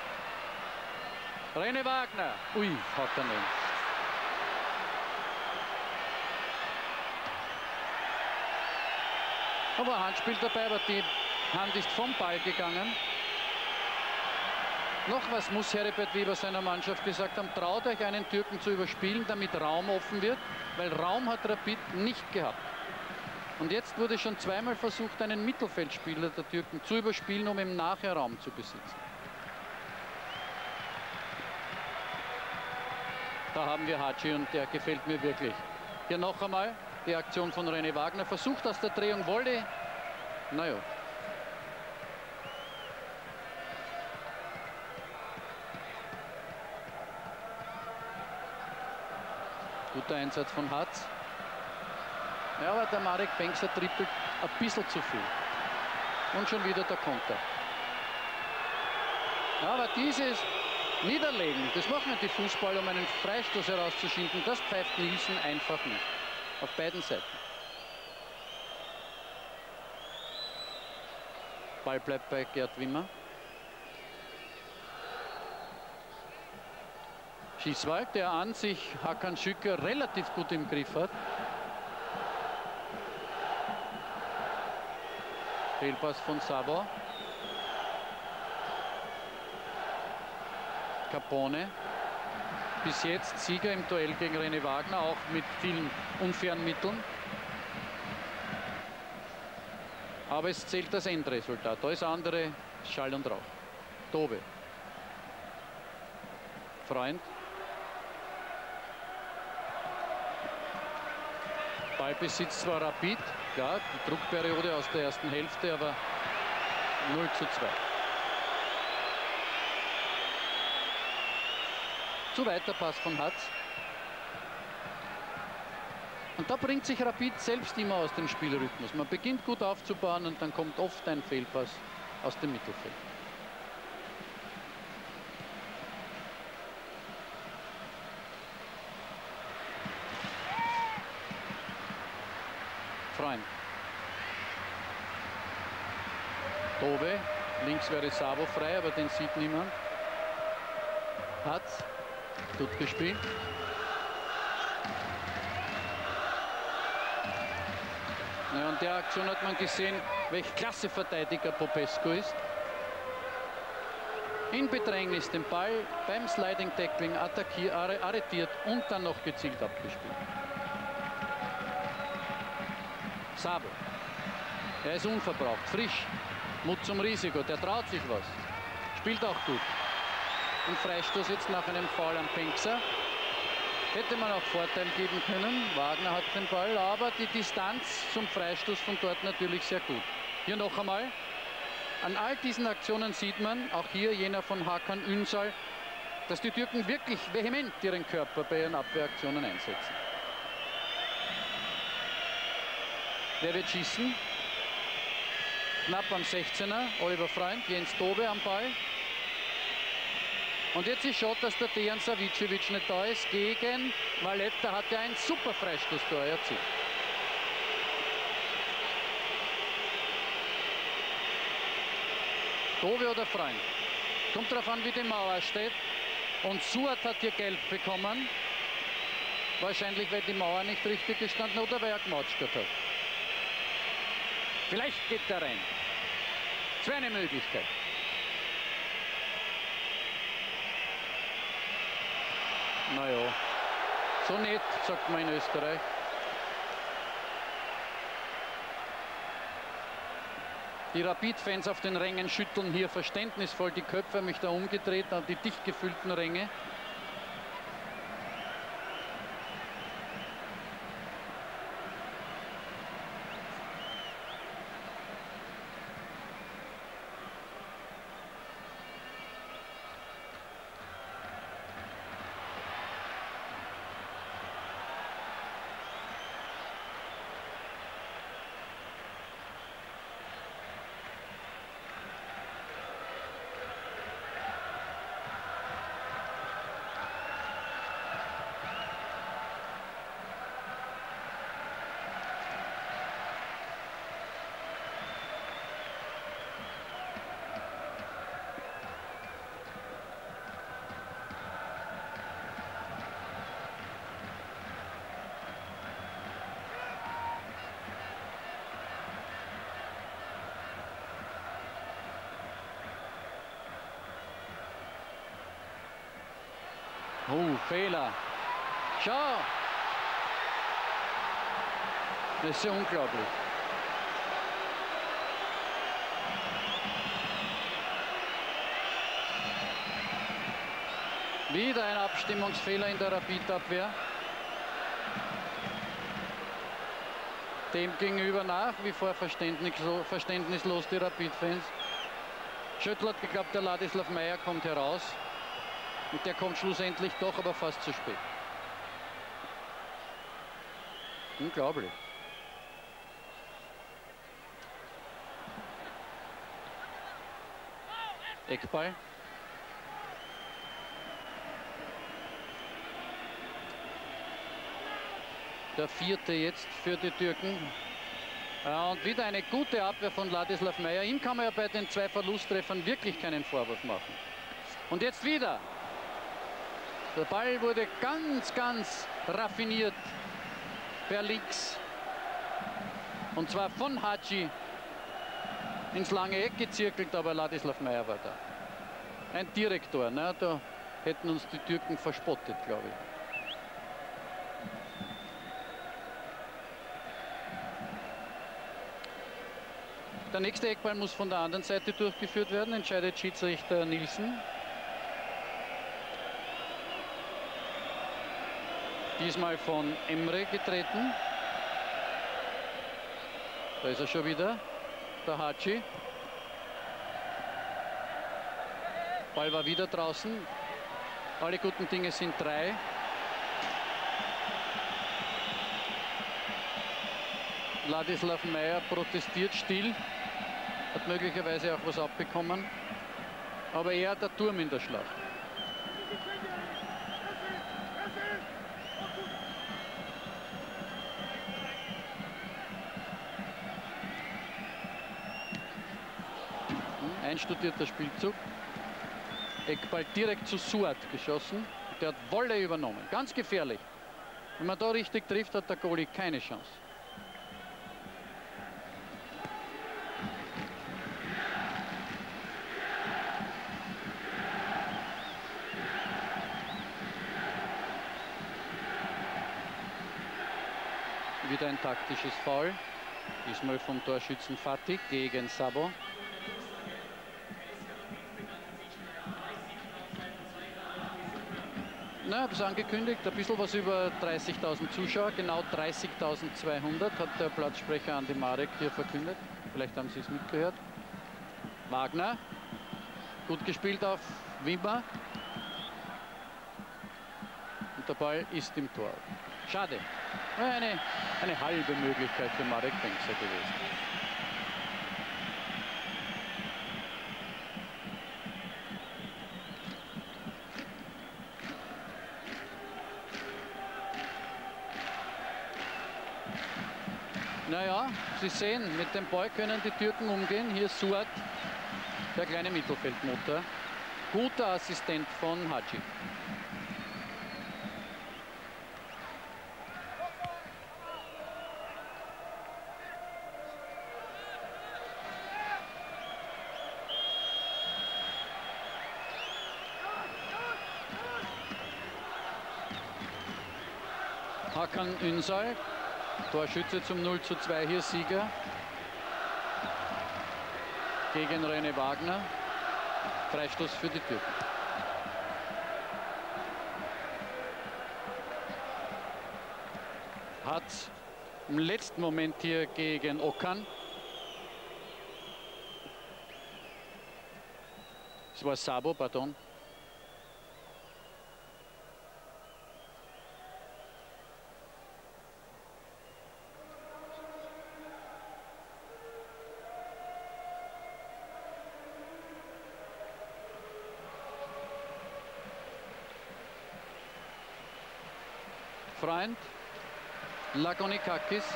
René Wagner. Ui, haut daneben. Aber Handspiel dabei, aber die Hand ist vom Ball gegangen. Noch was muss Heribert Weber seiner Mannschaft gesagt haben. Traut euch, einen Türken zu überspielen, damit Raum offen wird, weil Raum hat Rapid nicht gehabt. Und jetzt wurde schon zweimal versucht, einen Mittelfeldspieler der Türken zu überspielen, um ihm nachher Raum zu besitzen. Da haben wir Hatschi und der gefällt mir wirklich. Hier noch einmal. Die Aktion von René Wagner. Versucht aus der Drehung Volley. Naja. Guter Einsatz von Hatz. Ja, aber der Marek Bengtscher trippelt ein bisschen zu viel. Und schon wieder der Konter. Ja, aber dieses Niederlegen, das machen die Fußballer, um einen Freistoß herauszuschinden, das pfeift Nielsen einfach nicht. Auf beiden Seiten. Ball bleibt bei Gerd Wimmer. Schießwald, der an sich Hakan Şükür relativ gut im Griff hat. Fehlpass von Sabo. Capone. Bis jetzt Sieger im Duell gegen René Wagner, auch mit vielen unfairen Mitteln. Aber es zählt das Endresultat. Da ist andere Schall und Rauch. Tobe. Freund. Ballbesitz zwar Rapid. Ja, die Druckperiode aus der ersten Hälfte, aber 0:2. Zu weiter Pass von Hatz. Und da bringt sich Rapid selbst immer aus dem Spielrhythmus. Man beginnt gut aufzubauen und dann kommt oft ein Fehlpass aus dem Mittelfeld. Freund. Tobe. Links wäre Sabo frei, aber den sieht niemand. Hatz. Gut gespielt. Ja, und der Aktion hat man gesehen, welch klasse Verteidiger Popescu ist. In Bedrängnis den Ball beim Sliding Tackling arretiert und dann noch gezielt abgespielt. Sabo. Er ist unverbraucht, frisch. Mut zum Risiko, der traut sich was. Spielt auch gut. Und Freistoß jetzt nach einem Foul am Bengtscher. Hätte man auch Vorteil geben können. Wagner hat den Ball, aber die Distanz zum Freistoß von dort natürlich sehr gut. Hier noch einmal. An all diesen Aktionen sieht man, auch hier jener von Hakan Ünsal, dass die Türken wirklich vehement ihren Körper bei ihren Abwehraktionen einsetzen. Wer wird schießen? Knapp am 16er. Oliver Freund, Jens Tobe am Ball. Und jetzt ist schon, dass der Dejan Savicevic nicht da ist gegen Valette. Da hat er ein super Freistoßtor erzielt. Tobe oder Freund? Kommt darauf an, wie die Mauer steht. Und Suat hat hier gelb bekommen. Wahrscheinlich, weil die Mauer nicht richtig gestanden oder weil er gemautschert hat. Vielleicht geht er rein. Das wäre eine Möglichkeit. Naja, so nett, sagt man in Österreich. Die Rapid-Fans auf den Rängen schütteln hier verständnisvoll die Köpfe, mich da umgedreht an die dicht gefüllten Ränge. Oh, Fehler. Schau. Das ist ja unglaublich. Wieder ein Abstimmungsfehler in der Rapid-Abwehr. dem gegenüber nach wie vor verständnislos die Rapid-Fans. Schöttl hat geglaubt, der Ladislav Meyer kommt heraus. Und der kommt schlussendlich doch, aber fast zu spät. Unglaublich. Eckball. Der vierte jetzt für die Türken. Und wieder eine gute Abwehr von Ladislav Meyer. Ihm kann man ja bei den 2 Verlusttreffern wirklich keinen Vorwurf machen. Und jetzt wieder. Der Ball wurde ganz, ganz raffiniert per links. Und zwar von Hadji ins lange Eck gezirkelt, aber Ladislav Meyer war da. Ein Direktor, ne? Da hätten uns die Türken verspottet, glaube ich. Der nächste Eckball muss von der anderen Seite durchgeführt werden, entscheidet Schiedsrichter Nielsen. Diesmal von Emre getreten. Da ist er schon wieder, der Hadji. Ball war wieder draußen. Alle guten Dinge sind 3. Ladislav Meyer protestiert still. Hat möglicherweise auch was abbekommen. Aber er hat der Turm in der Schlacht. Einstudierter Spielzug. Eckball direkt zu Suat geschossen. Der hat Wolle übernommen. Ganz gefährlich. Wenn man da richtig trifft, hat der Goalie keine Chance. Wieder ein taktisches Foul. Diesmal vom Torschützen Fatih gegen Sabo. Ich habe es angekündigt, ein bisschen was über 30.000 Zuschauer, genau 30.200 hat der Platzsprecher Andi Marek hier verkündet. Vielleicht haben Sie es mitgehört. Wagner, gut gespielt auf Wimmer. Und der Ball ist im Tor. Schade. Eine halbe Möglichkeit für Marek Bengtscher gewesen. Naja, Sie sehen, mit dem Ball können die Türken umgehen. Hier Suat, der kleine Mittelfeldmotor. Guter Assistent von Hadji. Hakan Ünsal. Torschütze zum 0:2, hier Sieger. Gegen René Wagner. Freistoß für die Türken. Hat im letzten Moment hier gegen Okan. Es war Sabo, pardon. Freund, Lagonikakis.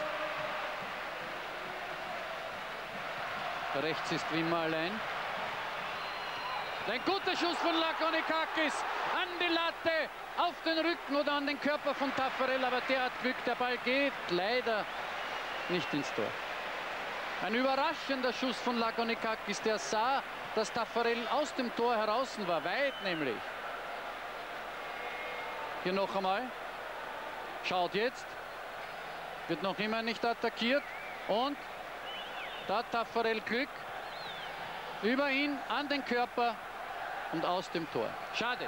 Rechts ist Wimmer allein. Ein guter Schuss von Lagonikakis an die Latte, auf den Rücken oder an den Körper von Taffarel, aber der hat Glück, der Ball geht leider nicht ins Tor. Ein überraschender Schuss von Lagonikakis, der sah, dass Taffarel aus dem Tor heraus war, weit nämlich. Hier noch einmal. Schaut jetzt, wird noch immer nicht attackiert und da hat Taffarel Glück, über ihn, an den Körper und aus dem Tor. Schade.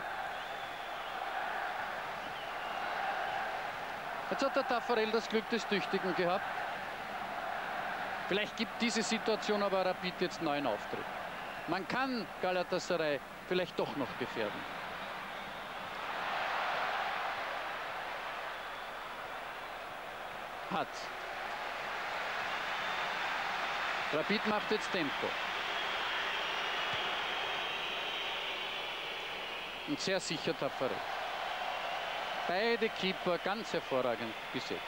Jetzt hat der Taffarel das Glück des Tüchtigen gehabt. Vielleicht gibt diese Situation aber Rapid jetzt neuen Auftritt. Man kann Galatasaray vielleicht doch noch gefährden. Hat. Rapid macht jetzt Tempo. Und sehr sicher Tafarel. Beide Keeper ganz hervorragend besetzt.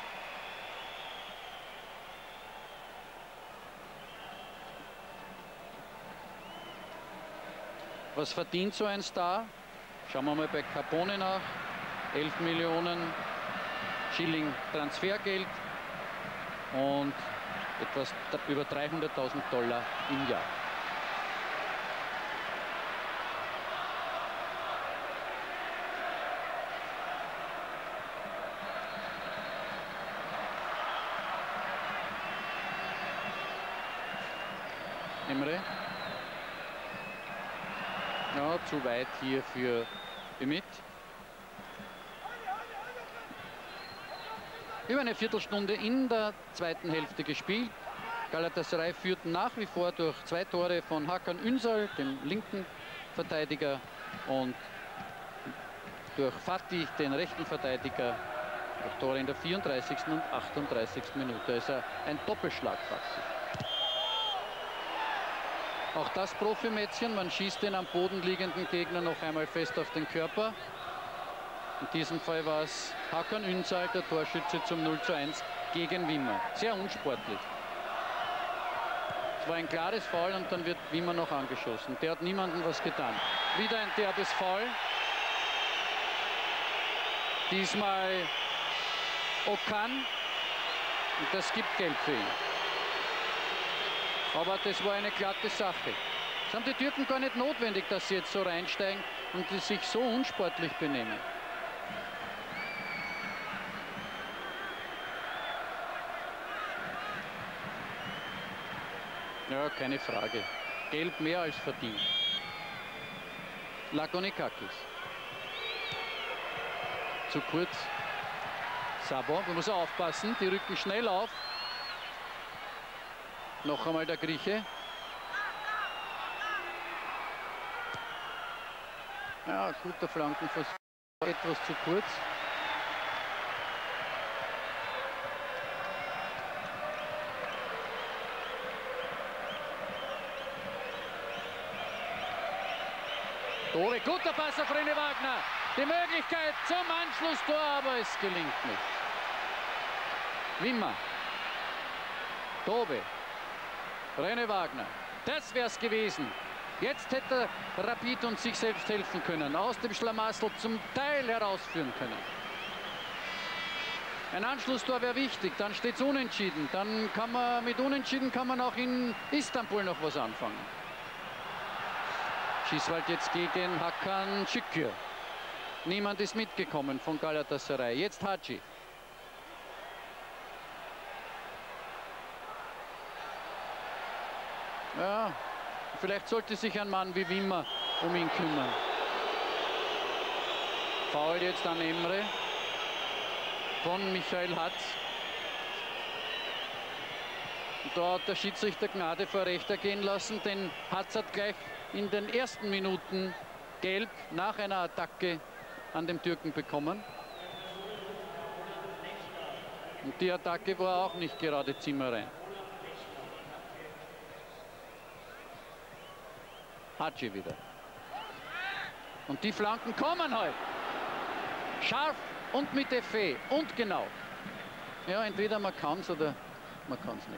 Was verdient so ein Star? Schauen wir mal bei Capone nach. 11 Millionen Schilling Transfergeld und etwas über 300.000 $ im Jahr. Emre. Ja, zu weit hier für Ümit. Über eine Viertelstunde in der zweiten Hälfte gespielt. Galatasaray führt nach wie vor durch 2 Tore von Hakan Ünsal, dem linken Verteidiger, und durch Fatih, den rechten Verteidiger. Durch Tore in der 34. und 38. Minute. Also ein Doppelschlag praktisch. Auch das Profimätzchen, man schießt den am Boden liegenden Gegner noch einmal fest auf den Körper. In diesem Fall war es Hakan Ünsal, der Torschütze zum 0:1 gegen Wimmer. Sehr unsportlich. Es war ein klares Foul und dann wird Wimmer noch angeschossen. Der hat niemandem was getan. Wieder ein derbes Foul. Diesmal Okan. Und das gibt Gelb für ihn. Aber das war eine glatte Sache. Das haben die Türken gar nicht notwendig, dass sie jetzt so reinsteigen und die sich so unsportlich benehmen. Ja, keine Frage. Gelb mehr als verdient. Lagonikakis. Zu kurz. Sabo, da muss er aufpassen, die rücken schnell auf. Noch einmal der Grieche. Ja, guter Flankenversuch. Etwas zu kurz. Tore, guter Pass auf René Wagner. Die Möglichkeit zum Anschlusstor, aber es gelingt nicht. Wimmer. Tobe. René Wagner. Das wäre es gewesen. Jetzt hätte Rapid uns sich selbst helfen können. Aus dem Schlamassel zum Teil herausführen können. Ein Anschlusstor wäre wichtig. Dann steht es unentschieden. Dann kann man mit Unentschieden auch in Istanbul noch was anfangen. Schießwald jetzt gegen Hakan Şükür. Niemand ist mitgekommen von Galatasaray. Jetzt Hacı. Ja, vielleicht sollte sich ein Mann wie Wimmer um ihn kümmern. Foul jetzt an Emre von Michael Hatz. Und da hat der Schiedsrichter Gnade vor Recht ergehen lassen, denn Hatz hat gleich in den ersten Minuten gelb nach einer Attacke an dem Türken bekommen. Und die Attacke war auch nicht gerade zimmerrein. Hacı wieder. Und die Flanken kommen halt. Scharf und mit Effet und genau. Ja, entweder man kann es oder man kann es nicht.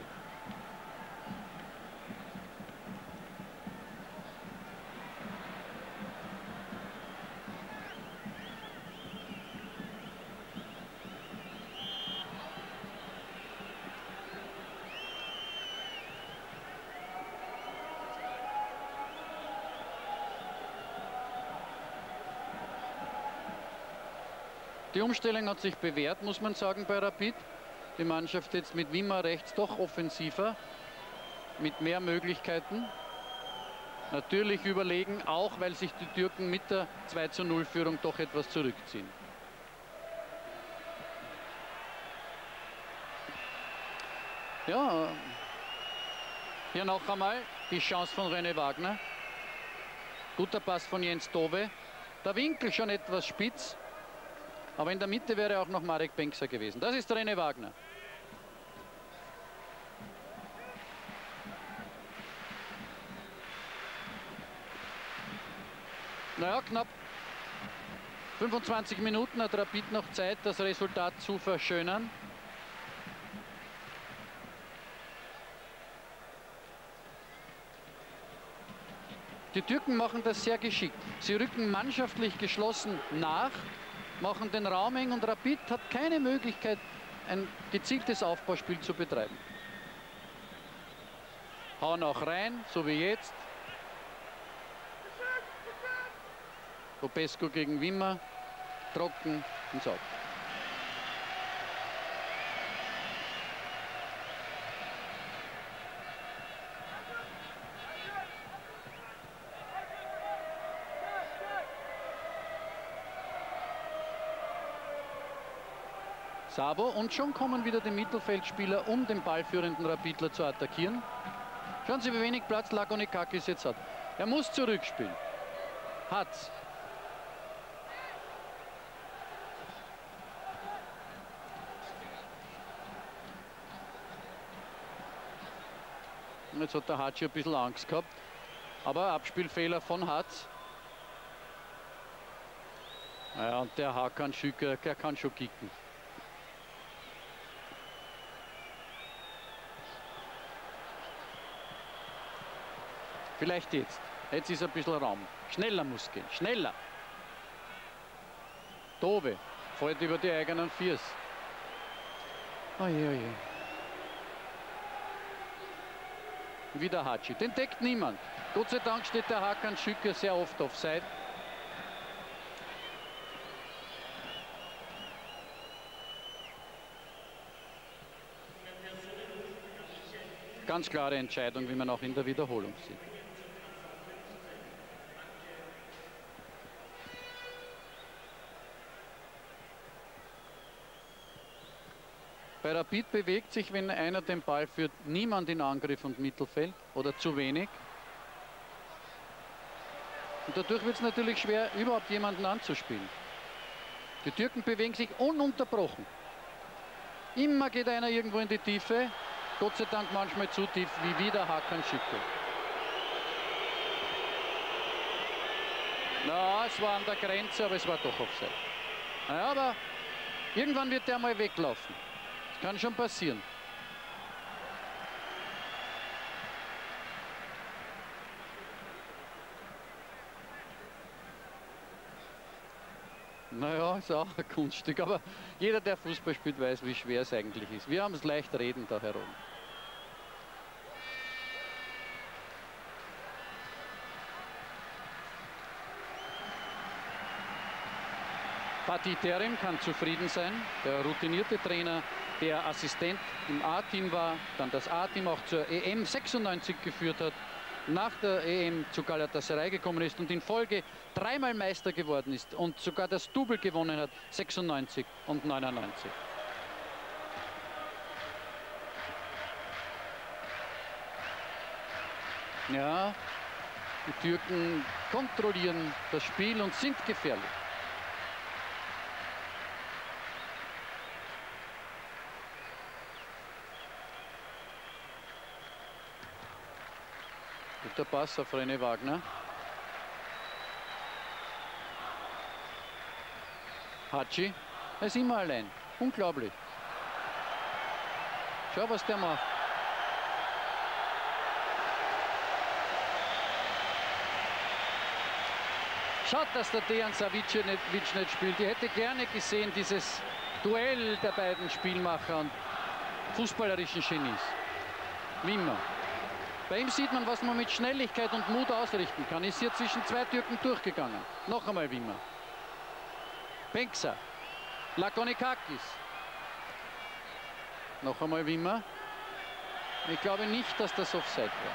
Die Umstellung hat sich bewährt, muss man sagen, bei Rapid. Die Mannschaft jetzt mit Wimmer rechts doch offensiver, mit mehr Möglichkeiten. Natürlich überlegen, auch weil sich die Türken mit der 2:0-Führung doch etwas zurückziehen. Ja, Hier noch einmal die Chance von René Wagner. Guter Pass von Jens Dove. Der Winkel schon etwas spitz. Aber in der Mitte wäre auch noch Marek Benkser gewesen. Das ist René Wagner. Naja, knapp 25 Minuten hat Rapid noch Zeit, das Resultat zu verschönern. Die Türken machen das sehr geschickt. Sie rücken mannschaftlich geschlossen nach, machen den Raum eng und Rapid hat keine Möglichkeit, ein gezieltes Aufbauspiel zu betreiben. Hauen auch rein, so wie jetzt. Popescu gegen Wimmer, trocken und sauber. Sabo, und schon kommen wieder die Mittelfeldspieler, um den ballführenden Rapidler zu attackieren. Schauen Sie, wie wenig Platz Lagonikakis jetzt hat. Er muss zurückspielen. Hat's. Jetzt hat der Hatschi ein bisschen Angst gehabt. Aber Abspielfehler von Hatz. Naja, und der Hakan Schüker, der kann schon kicken. Vielleicht jetzt. Jetzt ist ein bisschen Raum. Schneller muss gehen. Schneller. Dove fällt über die eigenen Viers. Oje, oje. Wieder Hatschi. Den deckt niemand. Gott sei Dank steht der Hakan Schücker sehr oft auf Seite. Ganz klare Entscheidung, wie man auch in der Wiederholung sieht. Bei Rapid bewegt sich, wenn einer den Ball führt, niemand in Angriff und Mittelfeld oder zu wenig. Und dadurch wird es natürlich schwer, überhaupt jemanden anzuspielen. Die Türken bewegen sich ununterbrochen. Immer geht einer irgendwo in die Tiefe. Gott sei Dank manchmal zu tief, wie wieder Hakan Schücker. Na, es war an der Grenze, aber es war doch Offside. Naja, aber irgendwann wird der mal weglaufen. Das kann schon passieren. Naja, ist auch ein Kunststück, aber jeder, der Fußball spielt, weiß, wie schwer es eigentlich ist. Wir haben es leicht reden da herum. Fatih Terim kann zufrieden sein. Der routinierte Trainer, der Assistent im A-Team war, dann das A-Team auch zur EM 96 geführt hat, nach der EM zu Galatasaray gekommen ist und in Folge dreimal Meister geworden ist und sogar das Double gewonnen hat, 96 und 99. Ja, die Türken kontrollieren das Spiel und sind gefährlich. Guter Pass auf René Wagner. Hatschi, er ist immer allein. Unglaublich. Schau, was der macht. Schaut, dass der Dejan Savic nicht spielt. Ich hätte gerne gesehen, dieses Duell der beiden Spielmacher und fußballerischen Genies. Wimmer. Bei ihm sieht man, was man mit Schnelligkeit und Mut ausrichten kann. Ist hier zwischen zwei Türken durchgegangen. Noch einmal Wimmer. Benkser. Lagonikakis. Noch einmal Wimmer. Ich glaube nicht, dass das Offside war.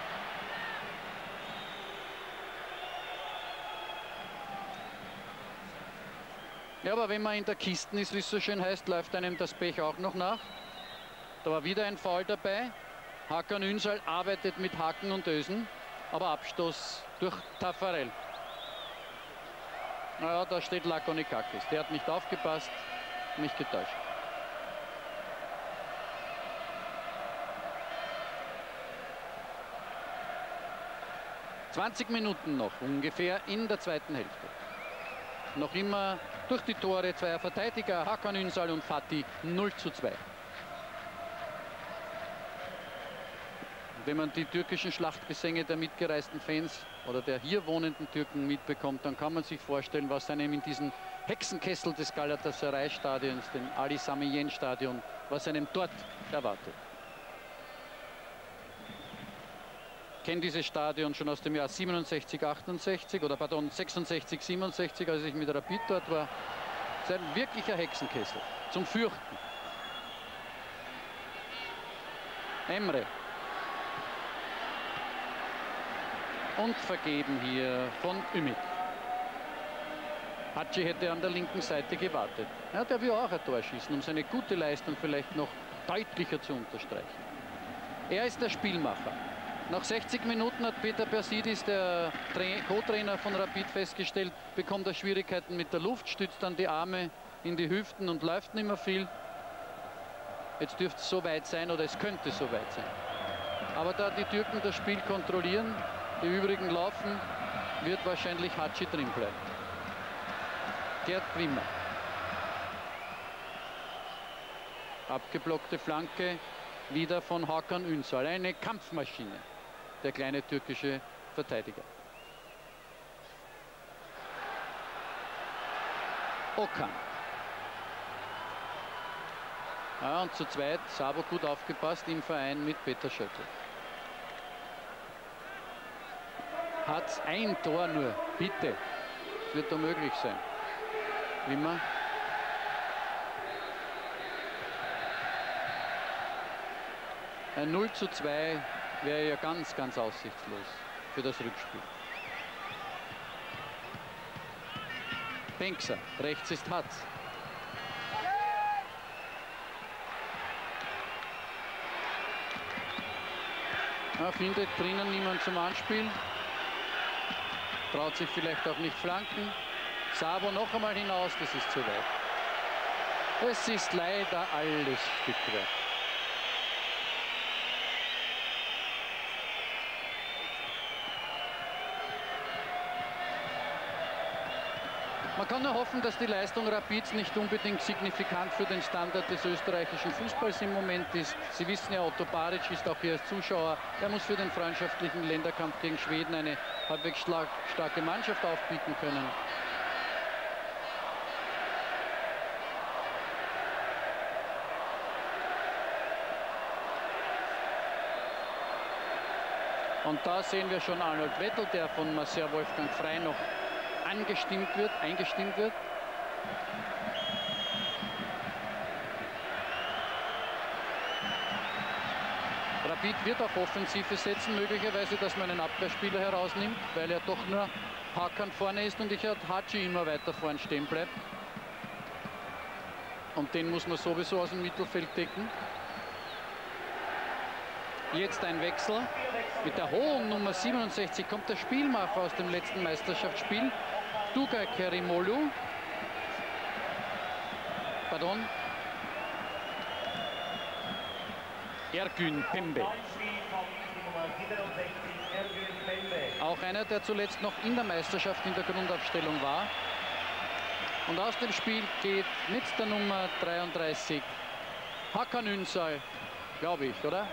Ja, aber wenn man in der Kiste ist, wie es so schön heißt, läuft einem das Pech auch noch nach. Da war wieder ein Foul dabei. Hakan Ünsal arbeitet mit Haken und Ösen, aber Abstoß durch Taffarel. Naja, da steht Lakonikakis. Der hat nicht aufgepasst, mich getäuscht. ...20 Minuten noch ungefähr in der zweiten Hälfte. Noch immer durch die Tore zweier Verteidiger, Hakan Ünsal und Fatih, 0:2. Wenn man die türkischen Schlachtgesänge der mitgereisten Fans oder der hier wohnenden Türken mitbekommt, dann kann man sich vorstellen, was einem in diesem Hexenkessel des Galatasaray-Stadions, dem Ali Samiyen-Stadion, was einem dort erwartet. Ich kenne dieses Stadion schon aus dem Jahr 67, 68 oder pardon 66, 67, als ich mit Rapid dort war. Es ist ein wirklicher Hexenkessel zum Fürchten. Emre. Und vergeben hier von Ümit. Hatschi hätte an der linken Seite gewartet. Ja, der will auch ein Tor schießen, um seine gute Leistung vielleicht noch deutlicher zu unterstreichen. Er ist der Spielmacher. Nach 60 Minuten hat Peter Persidis, der Co-Trainer von Rapid, festgestellt, bekommt er Schwierigkeiten mit der Luft, stützt dann die Arme in die Hüften und läuft nicht mehr viel. Jetzt dürfte es so weit sein oder es könnte so weit sein. Aber da die Türken das Spiel kontrollieren, die übrigen laufen, wird wahrscheinlich Hatschi drin bleiben. Gerd Wimmer. Abgeblockte Flanke wieder von Hakan Ünsal. Eine Kampfmaschine, der kleine türkische Verteidiger. Okan. Ja, und zu zweit, Sabo gut aufgepasst im Verein mit Peter Schöttl. Hat ein Tor nur, bitte. Das wird doch möglich sein. Wimmer. Ein 0:2 wäre ja ganz, ganz aussichtslos für das Rückspiel. Bengtser, rechts ist Hatz. Ja, findet drinnen niemand zum Anspielen. Traut sich vielleicht auch nicht flanken. Sabo noch einmal hinaus, das ist zu weit. Es ist leider alles Stückwerk. Man kann nur hoffen, dass die Leistung Rapids nicht unbedingt signifikant für den Standard des österreichischen Fußballs im Moment ist. Sie wissen ja, Otto Baric ist auch hier als Zuschauer. Er muss für den freundschaftlichen Länderkampf gegen Schweden eine halbwegs starke Mannschaft aufbieten können. Und da sehen wir schon Arnold Vettel, der von Marcel Wolfgang Frey noch eingestimmt wird. Rapid wird auf Offensive setzen, möglicherweise, dass man einen Abwehrspieler herausnimmt, weil er doch nur Hakan vorne ist und ich hat Hatschi immer weiter vorne stehen bleibt. Und den muss man sowieso aus dem Mittelfeld decken. Jetzt ein Wechsel. Mit der hohen Nummer 67 kommt der Spielmacher aus dem letzten Meisterschaftsspiel. Tugay Kerimolu. Pardon. Ergün Pembe. Auch einer, der zuletzt noch in der Meisterschaft in der Grundaufstellung war. Und aus dem Spiel geht mit der Nummer 33 Hakan Ünsal, glaube ich, oder?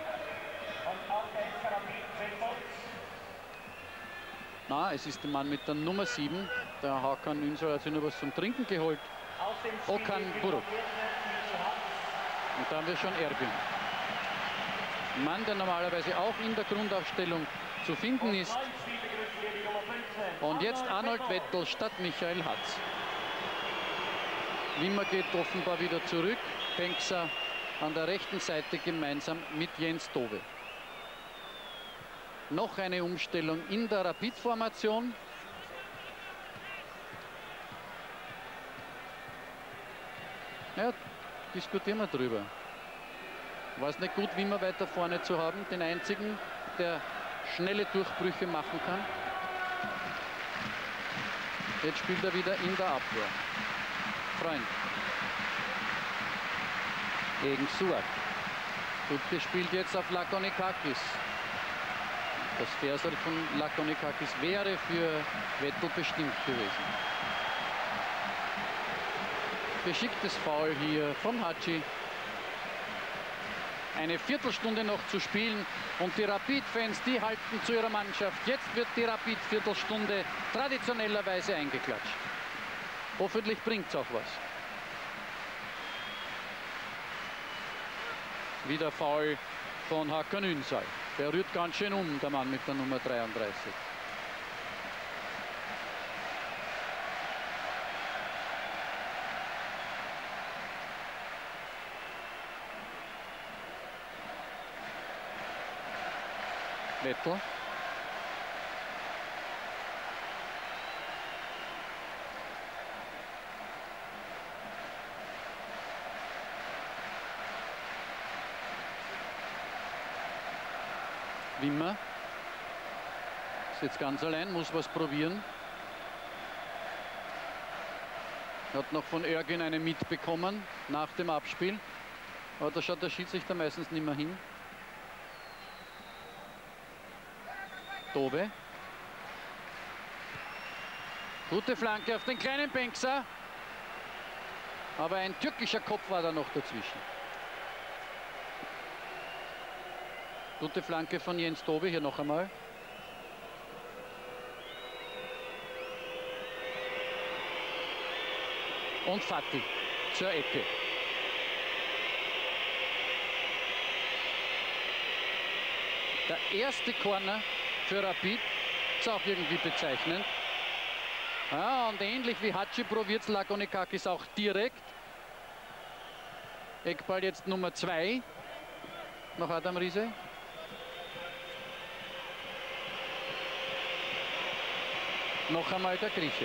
Na, es ist der Mann mit der Nummer 7. Der Hakan Ünsal hat sich nur was zum Trinken geholt. Okan Buruk. Und da haben wir schon Ergün. Ein Mann, der normalerweise auch in der Grundaufstellung zu finden ist. Und jetzt Arnold Vettel statt Michael Hatz. Wimmer geht offenbar wieder zurück. Bengtser an der rechten Seite gemeinsam mit Jens Dove. Noch eine Umstellung in der Rapid-Formation. Ja, diskutieren wir drüber. War es nicht gut, Wimmer weiter vorne zu haben, den einzigen, der schnelle Durchbrüche machen kann. Jetzt spielt er wieder in der Abwehr. Freund. Gegen Suat. Gut gespielt jetzt auf Lakonikakis. Das Versal von Lakonikakis wäre für Vettel bestimmt gewesen. Geschicktes Foul hier von Hatschi. Eine Viertelstunde noch zu spielen und die Rapid-Fans, die halten zu ihrer Mannschaft. Jetzt wird die Rapid-Viertelstunde traditionellerweise eingeklatscht. Hoffentlich bringt es auch was. Wieder Foul von Hakan Ünsal. Der rührt ganz schön um, der Mann mit der Nummer 33. Vettel. Wimmer ist jetzt ganz allein, muss was probieren. Hat noch von Ergin eine mitbekommen nach dem Abspiel. Aber da schaut der Schiedsrichter meistens nicht mehr hin. Tobe. Gute Flanke auf den kleinen Bengtser. Aber ein türkischer Kopf war da noch dazwischen. Gute Flanke von Jens Tobe hier noch einmal. Und Fatih zur Ecke. Der erste Corner für Rapid ist auch irgendwie bezeichnend. Ja, und ähnlich wie Hatschi probiert es Lakonikakis auch direkt. Eckball jetzt Nummer 2. Noch Adam Riese. Noch einmal der Grieche.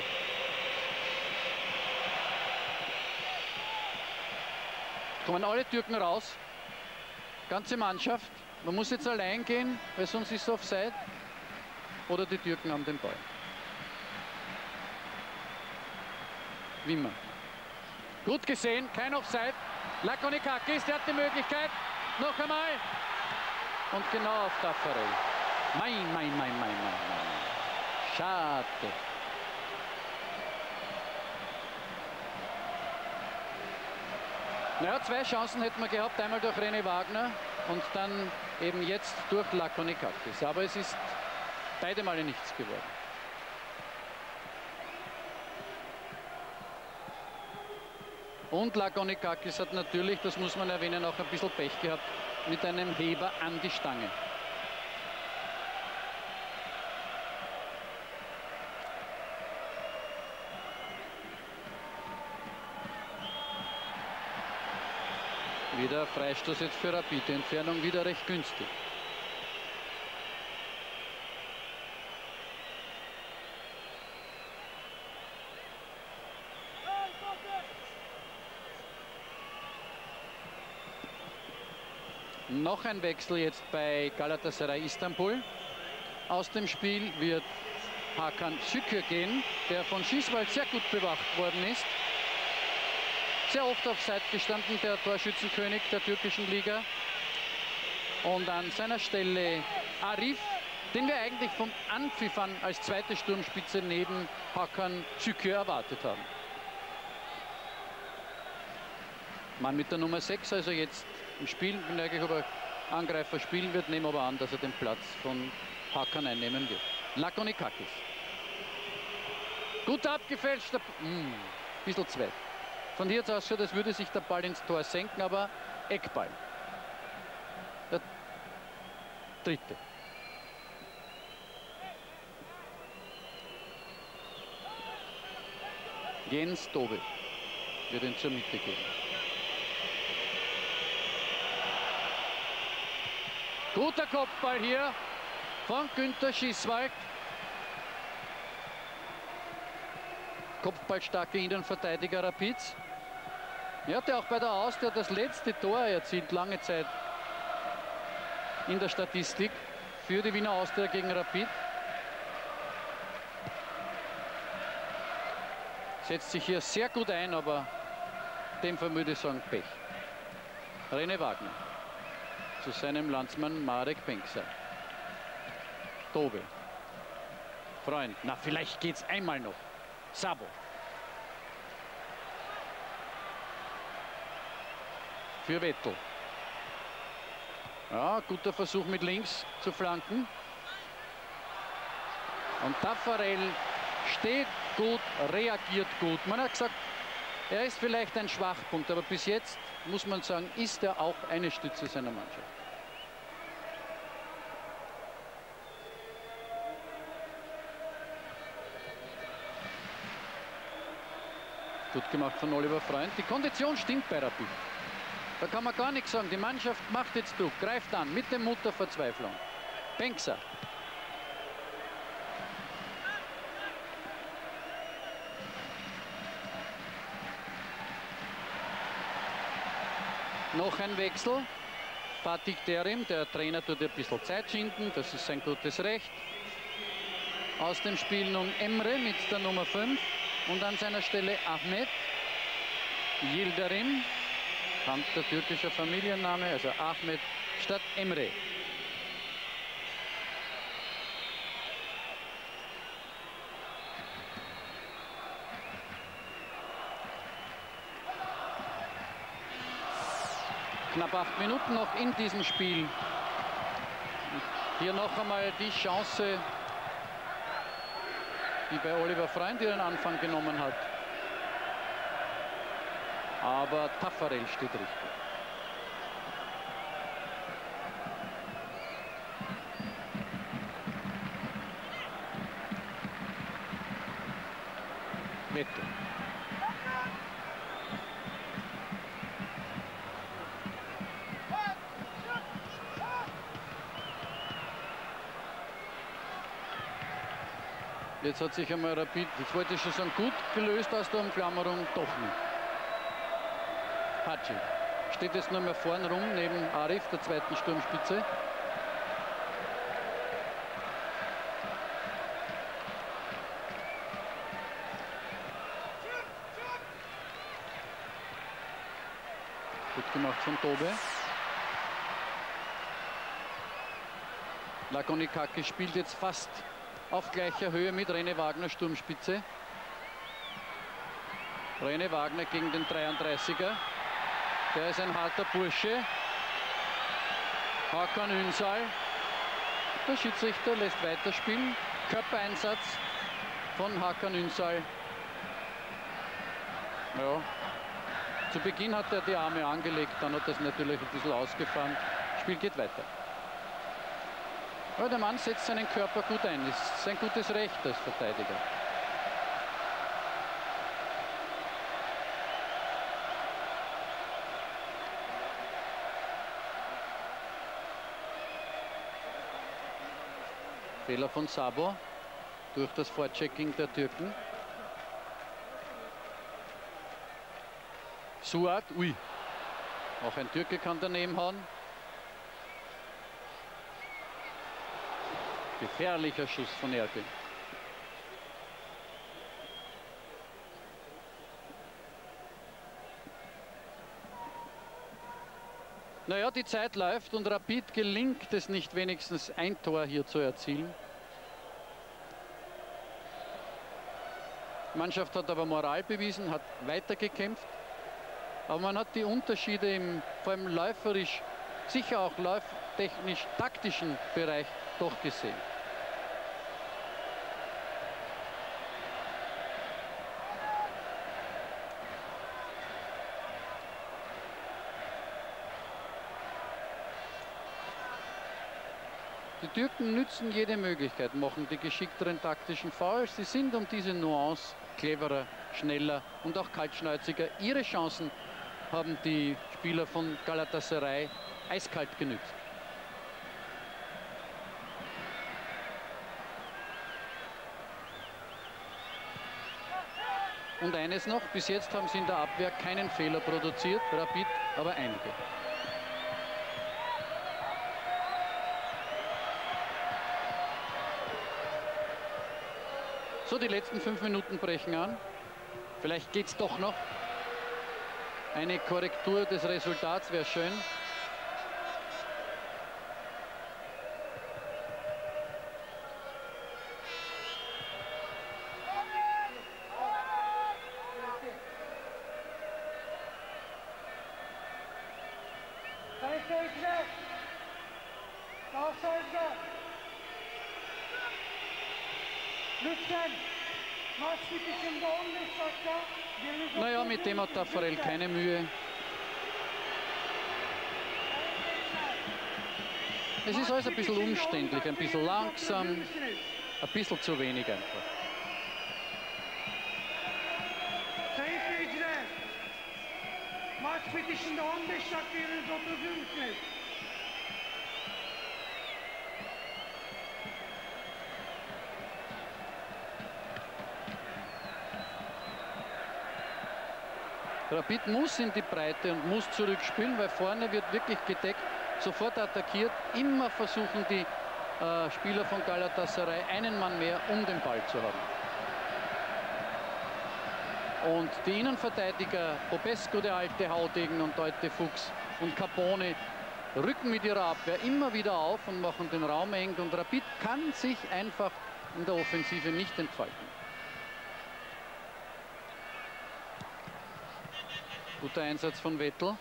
Kommen alle Türken raus. Ganze Mannschaft. Man muss jetzt allein gehen, weil sonst ist es Offside. Oder die Türken haben den Ball. Wimmer. Gut gesehen, kein Offside. Lakonikakis, der hat die Möglichkeit. Noch einmal. Und genau auf Taffarel. Mein. Schade. Naja, 2 Chancen hätten wir gehabt. Einmal durch René Wagner und dann eben jetzt durch Lakonikakis. Aber es ist beide Male nichts geworden. Und Lakonikakis hat natürlich, das muss man erwähnen, auch ein bisschen Pech gehabt mit einem Heber an die Stange. Wieder Freistoß jetzt für Rapid. Die Entfernung wieder recht günstig. Noch ein Wechsel jetzt bei Galatasaray Istanbul. Aus dem Spiel wird Hakan Şükür gehen, der von Schießwald sehr gut bewacht worden ist. Sehr oft auf Seite gestanden, der Torschützenkönig der türkischen Liga. Und an seiner Stelle Arif, den wir eigentlich vom Anpfiff an als zweite Sturmspitze neben Hakan Şükür erwartet haben. Mann mit der Nummer 6, also jetzt im Spiel, bin eigentlich, ob er Angreifer spielen wird, nehmen aber an, dass er den Platz von Hakan einnehmen wird. Lakonikakis. Gut abgefälscht, bisschen zu weit. Von hier jetzt ausschaut, als würde sich der Ball ins Tor senken, aber Eckball. Der dritte. Jens Tobe wird ihn zur Mitte geben. Guter Kopfball hier von Günther Schießwald. Kopfballstarke Innenverteidiger Rapids. Ja, der auch bei der Austria das letzte Tor erzielt, lange Zeit in der Statistik für die Wiener Austria gegen Rapid. Setzt sich hier sehr gut ein, aber in dem Fall würde ich sagen Pech. René Wagner zu seinem Landsmann Marek Penkser. Tobe. Freund. Na, vielleicht geht's einmal noch. Sabo. Für Vettel. Ja, guter Versuch mit links zu flanken. Und Taffarel steht gut, reagiert gut. Man hat gesagt, er ist vielleicht ein Schwachpunkt, aber bis jetzt muss man sagen, ist er auch eine Stütze seiner Mannschaft. Gut gemacht von Oliver Freund. Die Kondition stimmt bei Rapid. Da kann man gar nichts sagen. Die Mannschaft macht jetzt Druck, greift an mit dem Mut der Verzweiflung. Penkser. Noch ein Wechsel. Fatih Terim, der Trainer, tut ein bisschen Zeit schinden. Das ist sein gutes Recht. Aus dem Spiel nun Emre mit der Nummer 5. Und an seiner Stelle Ahmet Yildirim. Der türkischer Familienname, also Ahmet statt Emre. Knapp 8 Minuten noch in diesem Spiel. Hier noch einmal die Chance, die bei Oliver Freund ihren Anfang genommen hat. Aber Taffarel steht richtig. Vettel. Jetzt hat sich einmal Rapid, jetzt wollte ich schon sagen, gut gelöst aus der Umklammerung, doch nicht. Hatschi steht jetzt nur mehr vorn rum, neben Arif, der zweiten Sturmspitze. Gut gemacht von Tobe. Lagonikakis spielt jetzt fast auf gleicher Höhe mit René Wagner, Sturmspitze. René Wagner gegen den 33er. Der ist ein harter Bursche. Hakan Ünsal. Der Schiedsrichter lässt weiterspielen. Körpereinsatz von Hakan Ünsal. Ja. Zu Beginn hat er die Arme angelegt, dann hat er es natürlich ein bisschen ausgefahren. Das Spiel geht weiter. Aber der Mann setzt seinen Körper gut ein. Das ist sein gutes Recht als Verteidiger. Fehler von Sabo durch das Vorchecking der Türken. Suat, ui. Auch ein Türke kann daneben hauen. Gefährlicher Schuss von Erbil. Naja, die Zeit läuft und Rapid gelingt es nicht, wenigstens ein Tor hier zu erzielen. Die Mannschaft hat aber Moral bewiesen, hat weitergekämpft. Aber man hat die Unterschiede vor allem läuferisch, sicher auch lauftechnisch, taktischen Bereich doch gesehen. Die Türken nützen jede Möglichkeit, machen die geschickteren taktischen Fouls. Sie sind um diese Nuance cleverer, schneller und auch kaltschnäuziger. Ihre Chancen haben die Spieler von Galatasaray eiskalt genützt. Und eines noch, bis jetzt haben sie in der Abwehr keinen Fehler produziert, Rapid aber einige. So, die letzten 5 Minuten brechen an. Vielleicht geht es doch noch. Eine Korrektur des Resultats wäre schön. Naja, mit dem hat Taffarel keine Mühe. Es ist alles ein bisschen umständlich, ein bisschen langsam, ein bisschen zu wenig einfach. Maç bitişinde 15 dakika yerinize oturur musunuz? Rapid muss in die Breite und muss zurückspielen, weil vorne wird wirklich gedeckt, sofort attackiert. Immer versuchen die Spieler von Galatasaray einen Mann mehr, um den Ball zu haben. Und die Innenverteidiger, Popescu, der alte Haudegen, und Teute Fuchs und Capone rücken mit ihrer Abwehr immer wieder auf und machen den Raum eng. Und Rapid kann sich einfach in der Offensive nicht entfalten. Guter Einsatz von Vettel.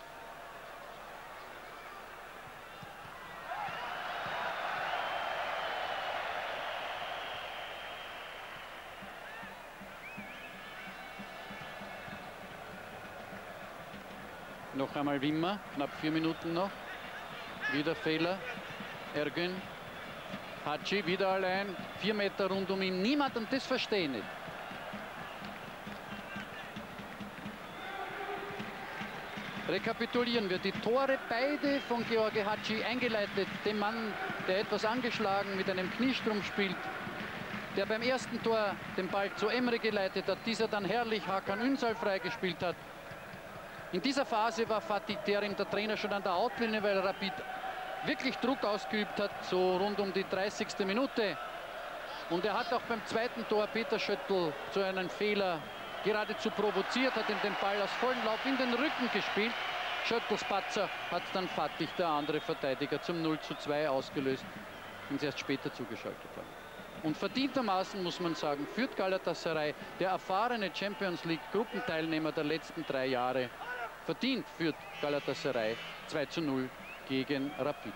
Noch einmal Wimmer, knapp 4 Minuten noch. Wieder Fehler. Ergün. Hatschi wieder allein. 4 Meter rund um ihn. Niemand, und das verstehe ich nicht. Rekapitulieren wir die Tore, beide von Georgi Hatschi eingeleitet. Dem Mann, der etwas angeschlagen mit einem Kniestrumpf spielt, der beim ersten Tor den Ball zu Emre geleitet hat, dieser dann herrlich Hakan Ünsal freigespielt hat. In dieser Phase war Fatih Terim, der Trainer, schon an der Outlinie, weil Rapid wirklich Druck ausgeübt hat, so rund um die 30. Minute. Und er hat auch beim zweiten Tor Peter Schöttl zu einem Fehler geradezu provoziert, hat ihm den Ball aus vollem Lauf in den Rücken gespielt. Schöttls Patzer hat dann Fatih, der andere Verteidiger, zum 0:2 ausgelöst, den sie erst später zugeschaltet haben. Und verdientermaßen, muss man sagen, führt Galatasaray, der erfahrene Champions League Gruppenteilnehmer der letzten 3 Jahre, verdient führt Galatasaray 2:0 gegen Rapid.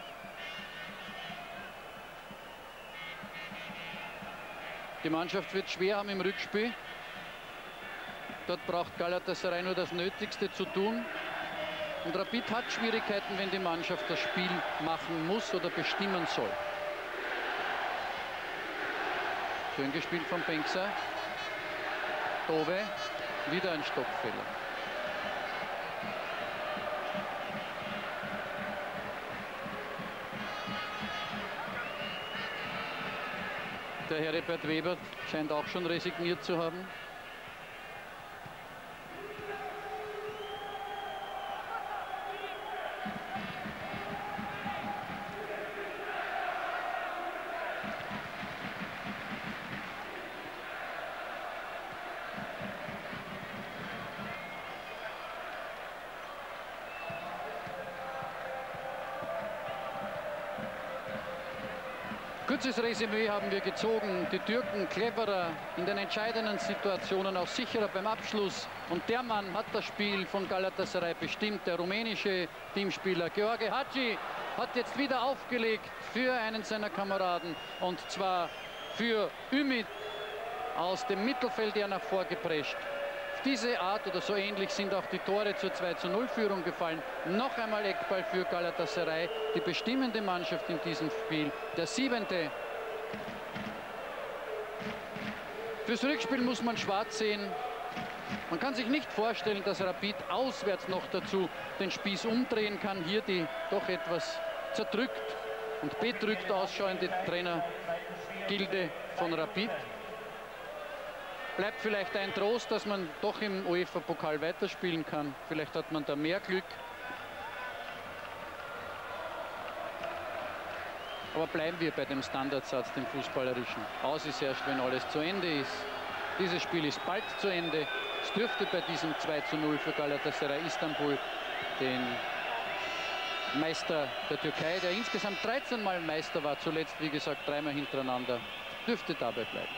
Die Mannschaft wird schwer haben im Rückspiel. Dort braucht Galatasaray nur das Nötigste zu tun. Und Rapid hat Schwierigkeiten, wenn die Mannschaft das Spiel machen muss oder bestimmen soll. Schön gespielt von Bengtsson. Dove, wieder ein Stoppfehler. Der Heribert Weber scheint auch schon resigniert zu haben. Kurzes Resümee haben wir gezogen. Die Türken cleverer in den entscheidenden Situationen, auch sicherer beim Abschluss. Und der Mann hat das Spiel von Galatasaray bestimmt. Der rumänische Teamspieler Georgi Hatschi hat jetzt wieder aufgelegt für einen seiner Kameraden. Und zwar für Ümit aus dem Mittelfeld, der nach vorgeprescht. Auf diese Art oder so ähnlich sind auch die Tore zur 2:0-Führung gefallen. Noch einmal Eckball für Galatasaray, die bestimmende Mannschaft in diesem Spiel. Der 7. Fürs Rückspiel muss man schwarz sehen. Man kann sich nicht vorstellen, dass Rapid auswärts noch dazu den Spieß umdrehen kann. Hier die doch etwas zerdrückt und bedrückt ausschauende Trainergilde von Rapid. Bleibt vielleicht ein Trost, dass man doch im UEFA-Pokal weiterspielen kann. Vielleicht hat man da mehr Glück. Aber bleiben wir bei dem Standardsatz, dem fußballerischen. Aus ist erst, wenn alles zu Ende ist. Dieses Spiel ist bald zu Ende. Es dürfte bei diesem 2:0 für Galatasaray Istanbul, den Meister der Türkei, der insgesamt 13 Mal Meister war, zuletzt wie gesagt 3-mal hintereinander, dürfte dabei bleiben.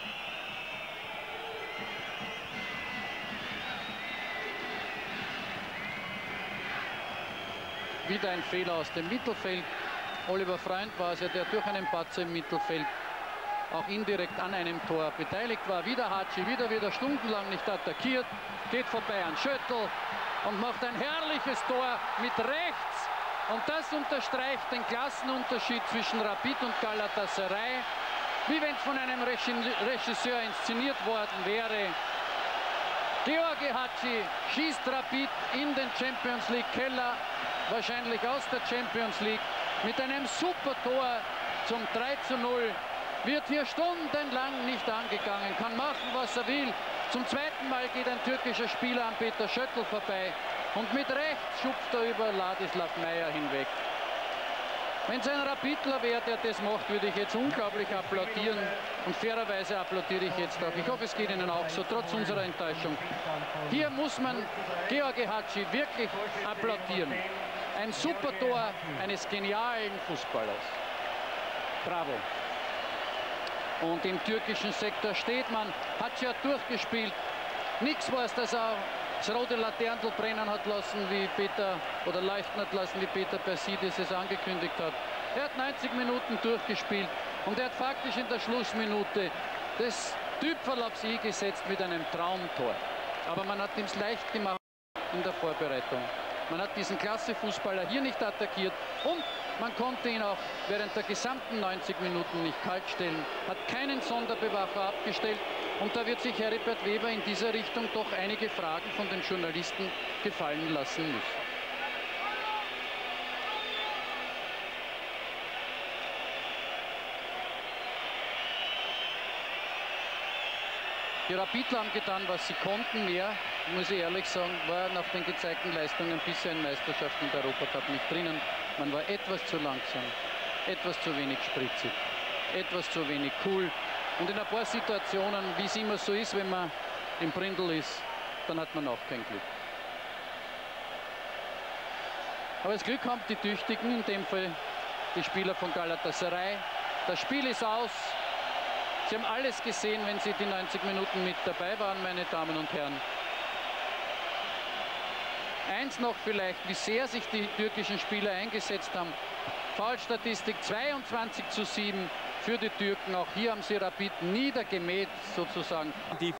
Wieder ein Fehler aus dem Mittelfeld. Oliver Freund war es ja, der durch einen Patzer im Mittelfeld auch indirekt an einem Tor beteiligt war. Wieder Hatschi, wieder wird er stundenlang nicht attackiert, geht vorbei an Schöttl und macht ein herrliches Tor mit rechts. Und das unterstreicht den Klassenunterschied zwischen Rapid und Galatasaray, wie wenn es von einem Regisseur inszeniert worden wäre. Georgi Hatschi schießt Rapid in den Champions League Keller, wahrscheinlich aus der Champions League, mit einem super Tor zum 3:0. Wird hier stundenlang nicht angegangen, kann machen, was er will. Zum zweiten Mal geht ein türkischer Spieler an Peter Schöttl vorbei und mit rechts schupft er über Ladislav Meyer hinweg. Wenn es ein Rapidler wäre, der das macht, würde ich jetzt unglaublich applaudieren. Und fairerweise applaudiere ich jetzt auch. Ich hoffe, es geht Ihnen auch so, trotz unserer Enttäuschung. Hier muss man Georgi Hatschi wirklich applaudieren. Ein super Tor eines genialen Fußballers. Bravo. Und im türkischen Sektor steht man. Hatschi hat durchgespielt. Nichts war es, dass er das rote Laternel brennen hat lassen, wie Peter, oder leuchten hat lassen, wie Peter Persidis es angekündigt hat. Er hat 90 Minuten durchgespielt und er hat faktisch in der Schlussminute das Typfall aufs I gesetzt mit einem Traumtor. Aber man hat ihm es leicht gemacht in der Vorbereitung. Man hat diesen Klasse-Fußballer hier nicht attackiert und man konnte ihn auch während der gesamten 90 Minuten nicht kalt stellen, hat keinen Sonderbewacher abgestellt und da wird sich Heribert Weber in dieser Richtung doch einige Fragen von den Journalisten gefallen lassen müssen. Die Rapidler haben getan, was sie konnten. Mehr, muss ich ehrlich sagen, war nach den gezeigten Leistungen bisher in Meisterschaften der Europacup nicht drinnen. Man war etwas zu langsam, etwas zu wenig spritzig, etwas zu wenig cool. Und in ein paar Situationen, wie es immer so ist, wenn man im Brindl ist, dann hat man auch kein Glück. Aber das Glück haben die Tüchtigen, in dem Fall die Spieler von Galatasaray. Das Spiel ist aus. Sie haben alles gesehen, wenn Sie die 90 Minuten mit dabei waren, meine Damen und Herren. Eins noch vielleicht, wie sehr sich die türkischen Spieler eingesetzt haben. Foulstatistik 22:7 für die Türken. Auch hier haben sie Rapid niedergemäht, sozusagen. Die